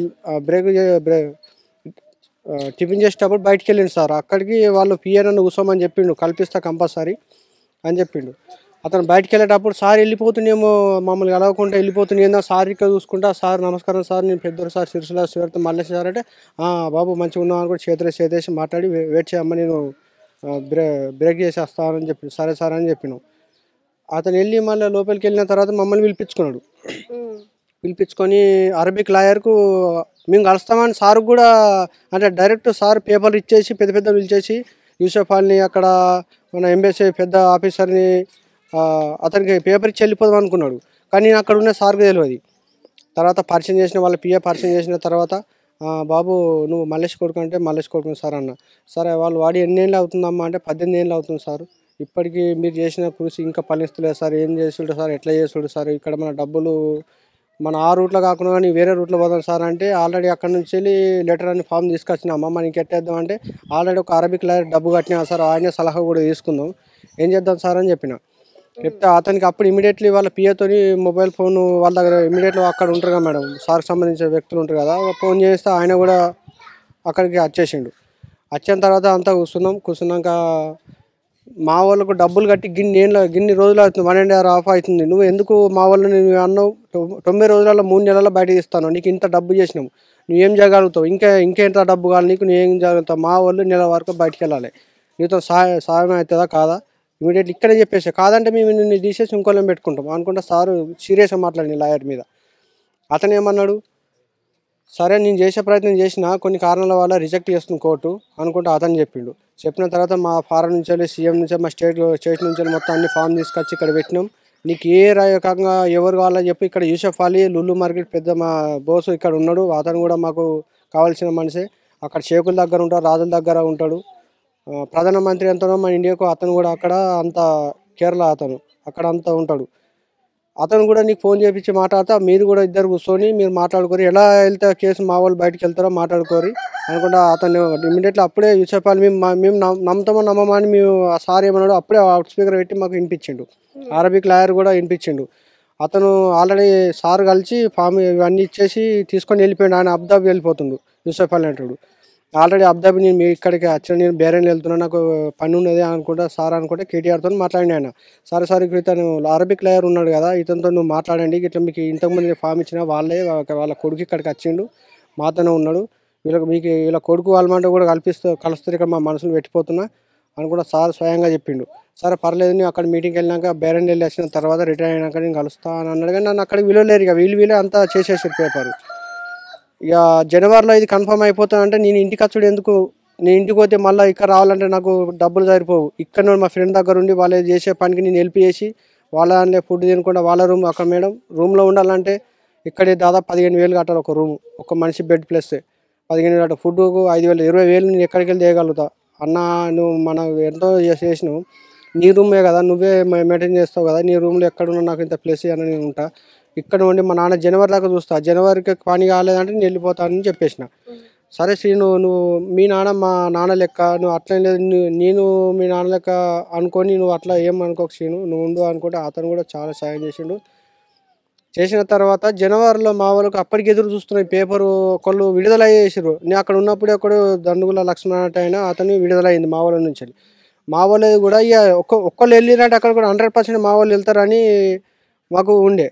టిఫిన్ చేసేటప్పుడు బయటికి వెళ్ళిండు సార్. అక్కడికి వాళ్ళు పిఎన్ కూర్చోమని చెప్పిండు, కల్పిస్తా కంపల్సరీ అని చెప్పిండు. అతను బయటికి వెళ్ళేటప్పుడు సార్ వెళ్ళిపోతున్నామో మమ్మల్ని కలవకుండా వెళ్ళిపోతున్నాయిందా సార్ ఇక్కడ చూసుకుంటా, సార్ నమస్కారం సార్ నేను పెద్దోడు సార్ సిరిసిల్ల శివతో మల్లేష్ సార్ అంటే బాబు మంచిగా ఉన్నావు అని కూడా చేతులేసి మాట్లాడి వెయిట్ చేయమ్మా నేను బ్రేక్ చేసి వస్తానని చెప్పి సరే సార్ అని చెప్పినాం. అతను వెళ్ళి మళ్ళీ లోపలికి వెళ్ళిన తర్వాత మమ్మల్ని పిలిపించుకొని అరబిక్ లాయర్కు మేము కలుస్తామని సార్ కూడా అంటే డైరెక్ట్ సార్ పేపర్లు ఇచ్చేసి పెద్ద పిలిచేసి యూసఫ్ అల్ని అక్కడ మన ఎంబెసీ పెద్ద ఆఫీసర్ని అతనికి పేపర్ ఇచ్చి వెళ్ళిపోదాం అనుకున్నాడు. కానీ నేను అక్కడ ఉన్న సార్కి తెలియదు. తర్వాత పరిచయం చేసిన వాళ్ళ పిఏ పరిచయం చేసిన తర్వాత బాబు నువ్వు మల్లేష్ కొడుకు అంటే మల్లేష్ కొడుకు సార్ అన్న. సరే వాళ్ళు వాడి ఎన్ని ఏళ్ళు అవుతుందమ్మా అంటే 18 ఏళ్ళు అవుతుంది సార్. ఇప్పటికీ మీరు చేసిన కృషి ఇంకా ఫలిస్తలేదు సార్, ఏం చేసుడు సార్, ఎట్లా చేసుడు సార్, ఇక్కడ మన డబ్బులు మన ఆ రూట్లో కాకుండా కానీ వేరే రూట్లో పోదాం సార్ అంటే ఆల్రెడీ అక్కడ నుంచి వెళ్ళి లెటర్ అని ఫామ్ తీసుకొచ్చినామా మనకి ఎట్టేద్దాం అంటే ఆల్రెడీ ఒక అరబిక్ లాయర్ డబ్బు కట్టినా సార్, ఆయనే సలహా కూడా తీసుకుందాం ఏం చేద్దాం సార్ అని చెప్పిన. చెప్తే అతనికి అప్పుడు ఇమీడియట్లీ వాళ్ళ పిఏతోని మొబైల్ ఫోన్ వాళ్ళ దగ్గర ఇమీడియట్లీ అక్కడ ఉంటారు కదా మేడం, సార్కి సంబంధించిన వ్యక్తులు ఉంటారు కదా, ఫోన్ చేస్తే ఆయన కూడా అక్కడికి వచ్చేసిండు. వచ్చిన తర్వాత అంతా కూర్చున్నాక మా వాళ్ళకు డబ్బులు కట్టి గిన్ని రోజులు అవుతుంది, 1.5 అవుతుంది, నువ్వు ఎందుకు మా వాళ్ళు నువ్వు అన్నావు 9 రోజులలో 3 నెలల్లో బయటకు ఇస్తాను, నీకు ఇంత డబ్బు చేసినావు, నువ్వేం చేయగలుగుతావు, ఇంకెంత డబ్బు కావాలి నీకు, నువ్వేం చేయగలుగుతావు, మా వాళ్ళు నెల వరకు బయటకు వెళ్ళాలి, నీతో సాయం అవుతుందా కాదా, ఇమీడియట్లీ ఇక్కడే చెప్పేసి, కాదంటే మేము నిన్ను తీసేసి ఇంకోళ్ళని పెట్టుకుంటాం అనుకుంటా. సారు సీరియస్గా మాట్లాడింది లాయర్ మీద. అతను ఏమన్నాడు, సరే నేను చేసే ప్రయత్నం చేసిన, కొన్ని కారణాల వల్ల రిజెక్ట్ చేస్తుంది కోర్టు అనుకుంటా అతను చెప్పిండు. చెప్పిన తర్వాత మా ఫారెన్ నుంచి వెళ్ళి సీఎం నుంచి మా స్టేట్ నుంచి వెళ్ళి మొత్తం అన్ని ఫామ్ తీసుకొచ్చి ఇక్కడ పెట్టినాం, నీకు ఏ రకంగా ఎవరు కావాలని చెప్పి, ఇక్కడ యూసఫ్ అలీ లుల్లు మార్కెట్ పెద్ద మా బోసు ఇక్కడ ఉన్నాడు, అతను కూడా మాకు కావాల్సిన మనిషే, అక్కడ షేకుల దగ్గర ఉంటాడు, రాజుల దగ్గర ఉంటాడు, ప్రధానమంత్రి ఎంతనో మన ఇండియాకు అతను కూడా అక్కడ అంత కేరళ అతను అక్కడ అంతా ఉంటాడు, అతను కూడా నీకు ఫోన్ చేయించి మాట్లాడతా, మీరు కూడా ఇద్దరు కూర్చొని మీరు మాట్లాడుకోరు, ఎలా వెళ్తే కేసు మా వాళ్ళు బయటకు వెళ్తారో మాట్లాడుకోరు అనుకుంటా. అతను ఇమీడియట్లీ అప్పుడే చెప్పాలి, మేము నమ్ముతామో నమ్మమా అని మేము సార్ ఏమన్నాడు అప్పుడే అవుట్ స్పీకర్ పెట్టి మాకు వినిపించిండు. అరబిక్ లాయర్ కూడా వినిపించిండు. అతను ఆల్రెడీ సార్ కలిసి ఫామ్ ఇవన్నీ ఇచ్చేసి తీసుకొని వెళ్ళిపోయాడు. ఆయన అబుదాబి వెళ్ళిపోతుండు యూసఫ్ అలీ అంటాడు. ఆల్రెడీ అబుదాబి నేను మీ ఇక్కడికి వచ్చిన, నేను బేరేన్ వెళ్తున్నా, నాకు పని ఉన్నది అనుకుంటా సార్ అనుకుంటే కేటీఆర్తో మాట్లాడి ఆయన, సార్ ఇక్కడ ఇతను అరబిక్ లాయర్ ఉన్నాడు కదా, ఇతనితో నువ్వు మాట్లాడండి, ఇట్లా మీకు ఇంతకుముందు ఫామ్ ఇచ్చిన వాళ్ళ కొడుకు ఇక్కడికి వచ్చిండు, మాతోనే ఉన్నాడు, వీళ్ళ కొడుకు వాళ్ళమంటే కూడా కలుస్తారు, ఇక్కడ మా మనసులు పెట్టిపోతున్నా అనుకుంటా సార్ స్వయంగా చెప్పిండు. సరే పర్లేదు, నేను అక్కడ మీటింగ్కి వెళ్ళినాక బేరేన్ వెళ్ళి వచ్చిన తర్వాత రిటైర్ అయినాక నేను కలుస్తా అని అన్నాడు. కానీ నన్ను అక్కడికి విలువలేరు, ఇక వీళ్ళే అంతా చేసేసారు పేపర్. ఇక జనవరిలో ఇది కన్ఫర్మ్ అయిపోతానంటే నేను ఇంటికి వచ్చాడు ఎందుకు, నేను ఇంటికి పోతే మళ్ళీ ఇక్కడ రావాలంటే నాకు డబ్బులు సరిపోవు, ఇక్కడ మా ఫ్రెండ్ దగ్గర ఉండి వాళ్ళు చేసే పనికి నేను హెల్ప్ చేసి వాళ్ళ దాంట్లో ఫుడ్ తినకుండా వాళ్ళ రూమ్ అక్కడ మేడం రూమ్లో ఉండాలంటే ఇక్కడ దాదాపు 15,000 కట్టాలి ఒక రూమ్, ఒక మనిషి బెడ్ ప్లస్ 15,000 కట్టాలి, ఫుడ్కు 5,000 20,000 నేను ఎక్కడికి వెళ్ళి చేయగలుగుతా అన్న, నువ్వు మనం ఎంతో చేసినావు, నీ రూమే కదా నువ్వే మెయింటైన్ చేస్తావు కదా, నీ రూమ్లో ఎక్కడున్నా నాకు ఇంత ప్లేస్ అని నేను ఉంటా, ఇక్కడ ఉండి మా నాన్న జనవరి దాకా చూస్తా, జనవరికి పని కాలేదంటే నేను వెళ్ళిపోతానని చెప్పేసిన. సరే శ్రీను, నువ్వు మీ నాన్న మా నాన్న లెక్క, నువ్వు అట్లా లేదు, నేను మీ నాన్న లెక్క అనుకొని నువ్వు అట్లా ఏం అనుకోకు శ్రీను, నువ్వు ఉండు అనుకుంటే అతను కూడా చాలా సాయం చేసిండు. చేసిన తర్వాత జనవరిలో మా వాళ్ళకి అప్పటికి ఎదురు చూస్తున్నాయి పేపరు, ఒకళ్ళు విడుదల చేసారు, నేను అక్కడ ఉన్నప్పుడే ఒకడు దండుగుల లక్ష్మణ అయినా అతను విడుదల అయింది మా వాళ్ళ నుంచి. మా వాళ్ళు కూడా ఇక ఒక్కళ్ళు వెళ్ళిరంటే అక్కడ కూడా 100% మా వాళ్ళు వెళ్తారని మాకు ఉండే.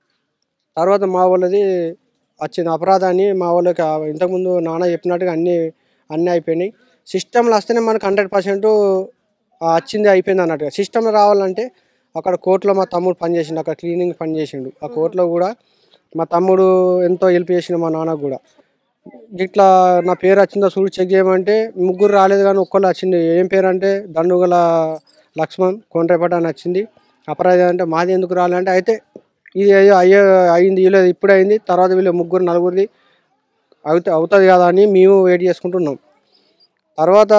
తర్వాత మా వాళ్ళది వచ్చింది అపరాధాన్ని, మా వాళ్ళకి ఇంతకుముందు నాన్న చెప్పినట్టుగా అన్నీ అయిపోయినాయి. సిస్టంలో వస్తేనే మనకు 100% వచ్చింది అయిపోయింది అన్నట్టుగా. సిస్టంలో రావాలంటే అక్కడ కోర్టులో మా తమ్ముడు పనిచేసిండు, అక్కడ క్లీనింగ్ పని చేసిండు, ఆ కోర్టులో కూడా మా తమ్ముడు ఎంతో హెల్ప్ చేసిండు మా నాన్నకు కూడా. ఇట్లా నా పేరు వచ్చిందో చూడు చెక్ చేయమంటే 3 రాలేదు కానీ ఒక్కళ్ళు వచ్చింది. ఏం పేరు అంటే దండుగల లక్ష్మణ్ కొండ్రేపట అని వచ్చింది. అపరాధం అంటే మాది ఎందుకు రాలంటే, అయితే ఇది అయింది లేదు ఇప్పుడు అయింది, తర్వాత వీళ్ళు 3 4 అవుతుంది కదా అని మేము వెయిట్ చేసుకుంటున్నాం. తర్వాత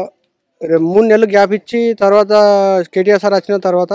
3 నెలలు గ్యాప్ ఇచ్చి తర్వాత కేటీఆర్ సార్ వచ్చిన తర్వాత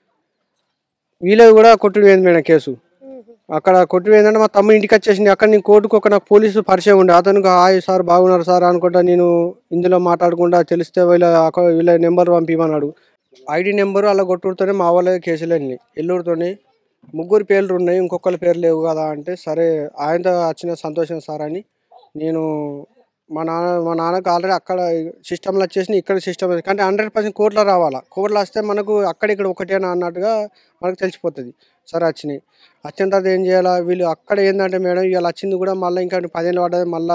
వీళ్ళది కూడా కొట్టుడు మేడం కేసు. అక్కడ కొట్టిపోయిందంటే మా తమ్ముడు ఇంటికి వచ్చేసింది. అక్కడ నేను కోర్టుకు నాకు పోలీసు పరిచయం ఉండే, అతనికి హాయ్ సార్ బాగున్నారు సార్ అనుకుంటా నేను ఇందులో మాట్లాడకుండా తెలిస్తే వీళ్ళ నెంబర్ పంపిమన్నాడు. ఐడి నెంబరు అలా కొట్టుడుతోనే మా వాళ్ళ కేసులు వెళ్ళినాయి. ఎల్లూరుతోనే 3 పేర్లు ఉన్నాయి, ఇంకొకరి పేరు లేవు కదా అంటే, సరే ఆయనతో వచ్చిన సంతోషం సార్ అని నేను మా నాన్నకు ఆల్రెడీ అక్కడ సిస్టంలో వచ్చేసి ఇక్కడ సిస్టమ్ అంటే 100% కోర్టులో రావాలా, కోర్టులో వస్తే మనకు అక్కడిక్కడ ఒకటేనా అన్నట్టుగా మనకు తెలిసిపోతుంది. సరే వచ్చినాయి. వచ్చిన తర్వాత ఏం చేయాలా, వీళ్ళు అక్కడ ఏంటంటే మేడం ఇవాళ వచ్చింది కూడా మళ్ళీ ఇంకా 10 ఏళ్ళు పడ్డది, మళ్ళీ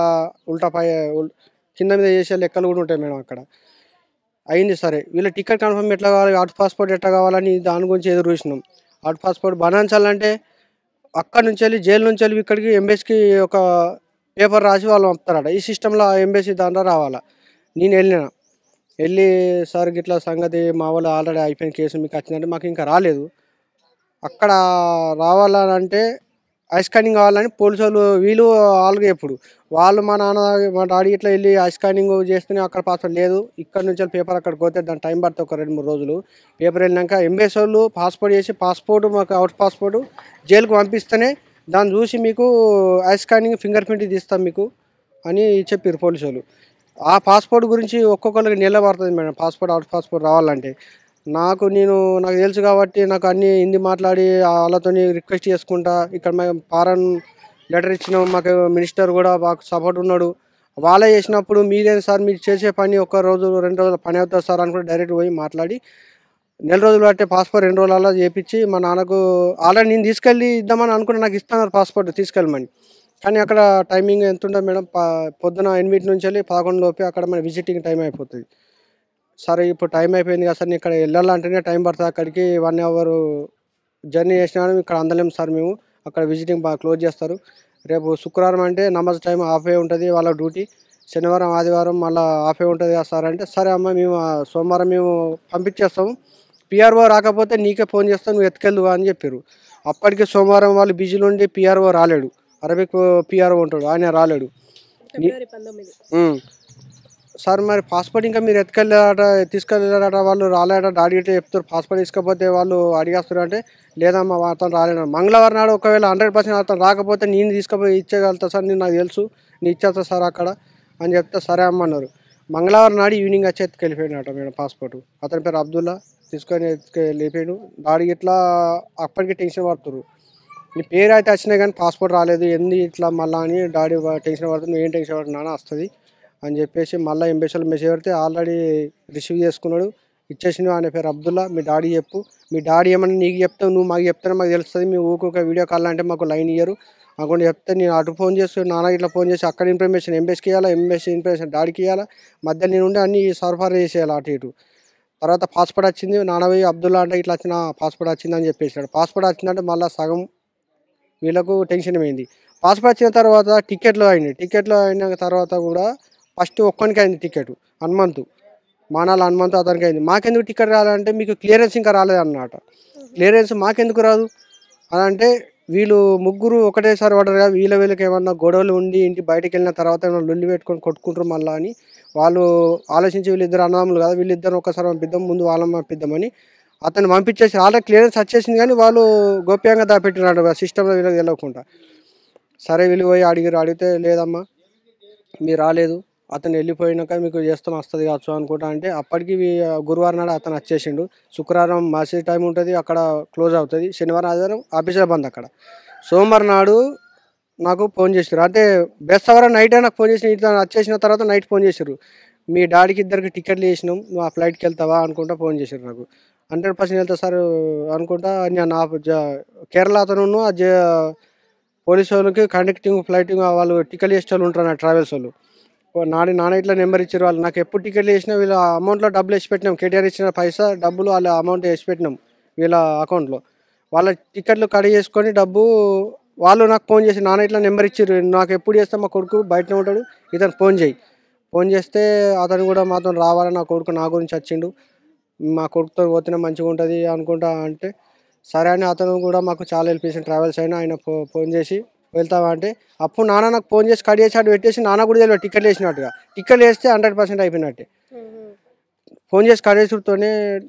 కింద మీద చేసే లెక్కలు కూడా ఉంటాయి మేడం అక్కడ. అయింది సరే, వీళ్ళ టికెట్ కన్ఫర్మ్ ఎట్లా కావాలి, అవుట్ పాస్పోర్ట్ ఎట్లా కావాలని దాని గురించి ఎదురు చూసినాం. అవుట్ పాస్పోర్ట్ బనాయించాలంటే అక్కడ నుంచి వెళ్ళి జైలు నుంచి వెళ్ళి ఇక్కడికి ఎంబెస్కి ఒక పేపర్ రాసి వాళ్ళు పంపుతారట. ఈ సిస్టంలో ఎంబెసీ దాంట్లో రావాలా. నేను వెళ్ళి సార్ గిట్లా సంగతి మా వాళ్ళు ఆల్రెడీ అయిపోయిన కేసు మీకు వచ్చిందంటే మాకు ఇంకా రాలేదు, అక్కడ రావాలంటే ఐస్ స్కానింగ్ కావాలని పోలీసు వాళ్ళు వీళ్ళు వాళ్ళకి ఎప్పుడు వాళ్ళు మా డాడీ ఇట్లా వెళ్ళి ఐస్ స్కానింగ్ చేస్తేనే అక్కడ పాస్పోర్ట్ లేదు, ఇక్కడ నుంచి పేపర్ అక్కడికి పోతే దాని టైం పడుతుంది ఒక 2-3 రోజులు. పేపర్ వెళ్ళినాక ఎంబెసీ వాళ్ళు పాస్పోర్ట్ చేసి పాస్పోర్ట్ మాకు అవుట్ పాస్పోర్ట్ జైలుకు పంపిస్తేనే దాన్ని చూసి మీకు ఐస్ స్కానింగ్ ఫింగర్ ప్రింట్ తీస్తాం మీకు అని చెప్పారు పోలీసు వాళ్ళు. ఆ పాస్పోర్ట్ గురించి ఒక్కొక్కరికి నెల పడుతుంది మేడం, పాస్పోర్ట్ అవుట్ పాస్పోర్ట్ రావాలంటే. నాకు తెలుసు కాబట్టి నాకు అన్ని హిందీ మాట్లాడి వాళ్ళతో రిక్వెస్ట్ చేసుకుంటా ఇక్కడ మేము ఫారెన్ లెటర్ ఇచ్చినాం, మాకు మినిస్టర్ కూడా మాకు సపోర్ట్ ఉన్నాడు. వాళ్ళే చేసినప్పుడు మీరేం సార్ మీరు చేసే పని ఒక్క రోజు 2 రోజుల పని అవుతుంది సార్ అనుకుంటే డైరెక్ట్ పోయి మాట్లాడి నెల రోజులు పట్టే పాస్పోర్ట్ 2 రోజులలో చేపించి మా నాన్నకు ఆల్రెడీ నేను తీసుకెళ్ళి ఇద్దామని అనుకుంటే నాకు ఇస్తున్నారు పాస్పోర్ట్ తీసుకెళ్ళమని. కానీ అక్కడ టైమింగ్ ఎంత ఉంటుంది మేడం, పొద్దున 8 నుంచి వెళ్ళి 11 లోపే అక్కడ మన విజిటింగ్ టైం అయిపోతుంది. సరే ఇప్పుడు టైం అయిపోయింది కదా సార్, నేను ఇక్కడ వెళ్ళాలంటేనే టైం పడుతుంది, అక్కడికి 1 అవర్ జర్నీ చేసినా ఇక్కడ అందలేము సార్ మేము, అక్కడ విజిటింగ్ బాగా క్లోజ్ చేస్తారు. రేపు శుక్రవారం అంటే నమాజ్ టైం హాఫే ఉంటుంది వాళ్ళ డ్యూటీ, శనివారం ఆదివారం మళ్ళీ హాఫే ఉంటుంది కదా సార్ అంటే, సరే అమ్మ మేము సోమవారం మేము పంపించేస్తాము, పిఆర్ఓ రాకపోతే నీకే ఫోన్ చేస్తాను నువ్వు ఎత్తుకెళ్ళు అని చెప్పారు. అప్పటికి సోమవారం వాళ్ళు బిజీలో ఉండి పిఆర్ఓ రాలేడు, అరబిక్ పిఆర్ఓ ఉంటాడు ఆయన రాలేడు. ఫిబ్రవరి 19. సార్ మరి పాస్పోర్ట్ ఇంకా మీరు తీసుకెళ్ళారట వాళ్ళు రాలేట, డాడీ అంటే చెప్తారు పాస్పోర్ట్ తీసుకపోతే వాళ్ళు అడిగేస్తారు అంటే, లేదమ్మా అతను రాలేడు. మంగళవారం నాడు ఒకవేళ 100% అతను రాకపోతే నేను తీసుకుపోయి ఇచ్చేయగలుగుతా సార్, నేను నాకు తెలుసు నేను ఇచ్చేస్తా సార్ అక్కడ అని చెప్తే సరే అమ్మన్నారు. మంగళవారం నాడు ఈవినింగ్ వచ్చి ఎత్తుకెళ్ళిపోయినట మేడం పాస్పోర్ట్. అతని పేరు అబ్దుల్లా, తీసుకొని ఎత్తుకెళ్ళిపోయాడు. డాడీ ఇట్లా అప్పటికి టెన్షన్ పడుతున్నారు, నీ పేరు అయితే వచ్చినాయి కానీ పాస్పోర్ట్ రాలేదు ఏంది ఇట్లా మళ్ళీ అని డాడీ టెన్షన్ పడుతుంది. నువ్వు ఏం టెన్షన్ పడుతున్నా వస్తుంది అని చెప్పేసి మళ్ళీ ఎంబెసీలో మెసేజ్ పెడితే ఆల్రెడీ రిసీవ్ చేసుకున్నాడు, ఇచ్చేసిన. ఆయన పేరు అబ్దుల్లా, మీ డాడీ చెప్పు, మీ డాడీ ఏమన్నా నీకు చెప్తావు నువ్వు మాకు చెప్తానే మాకు తెలుస్తుంది, మీ ఊరికి వీడియో కాల్ అంటే మాకు లైన్ ఇయ్యరు అనుకుంటే చెప్తే నేను అటు ఫోన్ చేసి నాన్న ఇట్లా ఫోన్ చేసి అక్కడ ఇన్ఫర్మేషన్ ఎంబెస్కి ఇవ్వాలా, ఎంబెస్సీ ఇన్ఫర్మేషన్ డాడీకి ఇవ్వాలా, మధ్య నేను ఉండి అన్ని సరఫరా చేసేయాలి అటు ఇటు. తర్వాత పాస్పోర్ట్ వచ్చింది, నాన్నవి అబ్దుల్లా అంటే ఇట్లా వచ్చిన పాస్పోర్ట్ వచ్చిందని చెప్పేసాడు. పాస్పోర్ట్ వచ్చిందంటే మళ్ళీ సగం వీళ్ళకు టెన్షన్ అయింది. పాస్పోర్ట్ వచ్చిన తర్వాత టికెట్లో అయిన తర్వాత కూడా ఫస్ట్ ఒక్కనికి అయింది టికెట్, హనుమంతు మానాల హనుమంతు అతనికి అయింది. మాకెందుకు టికెట్ రాలంటే మీకు క్లియరెన్స్ ఇంకా రాలేదన్నమాట. క్లియరెన్స్ మాకెందుకు రాదు అని అంటే, వీళ్ళు ముగ్గురు ఒకటేసారి పడరుగా, వీళ్ళకి ఏమన్నా గొడవలు ఉండి ఇంటి బయటకు వెళ్ళిన తర్వాత ఏమన్నా లొల్లి పెట్టుకొని కొట్టుకుంటారు మళ్ళీ అని వాళ్ళు ఆలోచించి వీళ్ళిద్దరు అన్నదమ్ములు కదా, వీళ్ళిద్దరు ఒకసారి పంపిద్దాం ముందు వాళ్ళని పంపిద్దామని అతను పంపించేసి ఆల్రెడీ క్లియరెన్స్ వచ్చేసింది కానీ వాళ్ళు గోప్యంగా దాపెట్టినాడు సిస్టంలో వీళ్ళకి తెలియకుండా. సరే వీళ్ళు పోయి అడిగితే లేదమ్మా మీరు రాలేదు, అతను వెళ్ళిపోయినాక మీకు చేస్తాం వస్తుంది కావచ్చు అనుకుంటా అంటే, అప్పటికి గురువారం నాడు అతను వచ్చేసిండు. శుక్రవారం మసీద్ టైం ఉంటుంది అక్కడ క్లోజ్ అవుతుంది, శనివారం ఆదివారం ఆఫీసులో బంద్ అక్కడ. సోమవారం నాడు నాకు ఫోన్ చేసారు, అంటే బెస్తవారం నైట్ నాకు ఫోన్ చేసి ఇట్లా వచ్చేసిన తర్వాత నైట్ ఫోన్ చేశారు, మీ డాడీకి ఇద్దరికి టికెట్లు వేసినాం నువ్వు ఆ ఫ్లైట్కి వెళ్తావా అనుకుంటా ఫోన్ చేశారు. నాకు 100% వెళ్తా సార్ అనుకుంటా నేను కేరళ అతను పోలీసు వాళ్ళకి కండక్టింగ్ ఫ్లైటింగ్ వాళ్ళు టికెట్ వేసే వాళ్ళు ఉంటారు నా ట్రావెల్స్ వాళ్ళు, నాన్న ఇట్లా నెంబర్ ఇచ్చారు వాళ్ళు, నాకు ఎప్పుడు టికెట్లు వేసినా వీళ్ళ అమౌంట్లో డబ్బులు వేసి పెట్టినాం, కేటీఆర్ ఇచ్చిన పైసా డబ్బులు వాళ్ళ అమౌంట్ వేసి పెట్టినాం వీళ్ళ అకౌంట్లో. వాళ్ళ టికెట్లు కడిగి చేసుకొని డబ్బు వాళ్ళు నాకు ఫోన్ చేసి నాన్న ఇట్లా నెంబర్ ఇచ్చారు, నాకు ఎప్పుడు చేస్తే మా కొడుకు బయటనే ఉంటాడు ఇతను ఫోన్ చేస్తే అతను కూడా మాతో రావాలని, నా కొడుకు నా గురించి వచ్చిండు, మా కొడుకుతో పోతేనే మంచిగా ఉంటుంది అనుకుంటా అంటే, సరే అని అతను కూడా మాకు చాలా హెల్ప్ చేసిన ట్రావెల్స్ అయినా ఆయన ఫోన్ చేసి వెళ్తావా అంటే, అప్పుడు నాన్న నాకు ఫోన్ చేసి కట్ చేసి అటు పెట్టేసి నాన్న కూడా తెలియదు టికెట్లు వేసినట్టుగా, టికెట్లు వేస్తే 100% అయిపోయినట్టే. ఫోన్ చేసి కట్ చేసుడుతోనే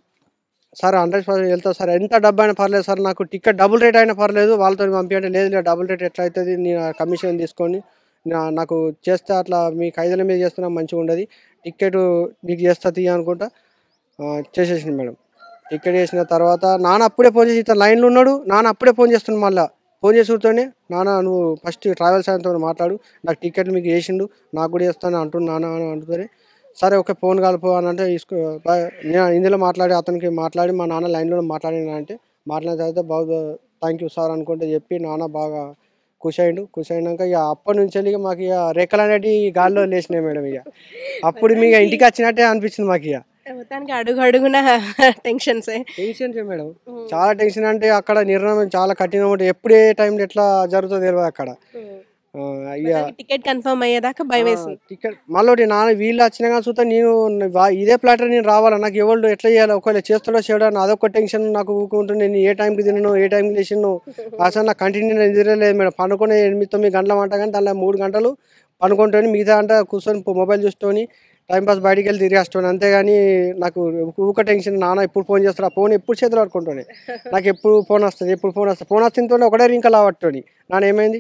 సార్ 100% వెళ్తా సార్, ఎంత డబ్బు అయినా పర్లేదు సార్, నాకు టికెట్ డబుల్ రేట్ అయినా పర్లేదు వాళ్ళతో పంపించంటే, లేదు డబుల్ రేట్ ఎట్లా అవుతుంది నేను కమిషన్ తీసుకొని నాకు చేస్తే అట్లా మీ 500 మీద చేస్తున్నా మంచిగా ఉండదు, టికెట్ నీకు చేస్తా తీయ అనుకుంటా చేసేసింది మేడం. టికెట్ చేసిన తర్వాత నాన్న అప్పుడే ఫోన్ చేసి ఇతను లైన్లో ఉన్నాడు, నాన్న అప్పుడే ఫోన్ చేస్తున్నాడు, మళ్ళీ ఫోన్ చేసుకుంటూనే నాన్న నువ్వు ఫస్ట్ ట్రావెల్స్ ఆయనతో మాట్లాడు, నాకు టికెట్ మీకు వేసిండు నాకు కూడా వేస్తాను అంటున్నాను నాన్న అని అంటున్నారే. సరే ఓకే ఫోన్ కలుపు అని అంటే నేను ఇందులో అతనికి మాట్లాడి మా నాన్న లైన్లో మాట్లాడినా అంటే, మాట్లాడిన తర్వాత బాగా థ్యాంక్ యూ సార్ అనుకుంటే చెప్పి నాన్న బాగా ఖుషి అయినాక ఇక అప్పటి నుంచి వెళ్ళి మాకు ఇక రెక్కలు అనేవి గాల్లో లేచినాయి మేడం. ఇక అప్పుడు మీకు ఇంటికి వచ్చినట్టే అనిపించింది మాకు. ఇక మొత్తానికి అడుగున టెన్షన్స్ మేడం, చాలా టెన్షన్. అంటే అక్కడ నిర్ణయం చాలా కఠినం ఉంటుంది, ఎప్పుడు ఏ టైంలో ఎట్లా జరుగుతుందో తెలియదు అక్కడ. టికెట్ కన్ఫర్మ్ అయ్యేదాకా భయం వేసింది. టికెట్ మళ్ళీ నాన్న వీళ్ళు వచ్చినా కానీ చూస్తే నేను ఇదే ప్లాటర్ నేను రావాలా, నాకు ఎవరు ఎట్లా చేయాలి, ఒకవేళ చేస్తాడో చేయడానికి అదొక టెన్షన్ నాకు ఊకుంటుంది. నేను ఏ టైంకి తిన్నాను ఏ టైంకి లేచిను అసలు నాకు కంటిన్యూ నిద్రలేదు మేడం. పనుకొని 8-9 గంటల అంట కానీ దానిలో 3 గంటలు పనుకుంటాను, మిగతా అంట కూర్చొని మొబైల్ చూసుకొని టైంపాస్ బయటికి వెళ్ళి తిరిగేస్తాను అంతేగాని నాకు ఊక టెన్షన్. నాన్న ఎప్పుడు ఫోన్ చేస్తాడు, ఆ ఫోన్ ఎప్పుడు చేతులు పట్టుకుంటాను, నాకు ఎప్పుడు ఫోన్ వస్తుంది ఫోన్ వస్తుంటే ఒకటే రింక లావట్టుని నాన్న ఏమైంది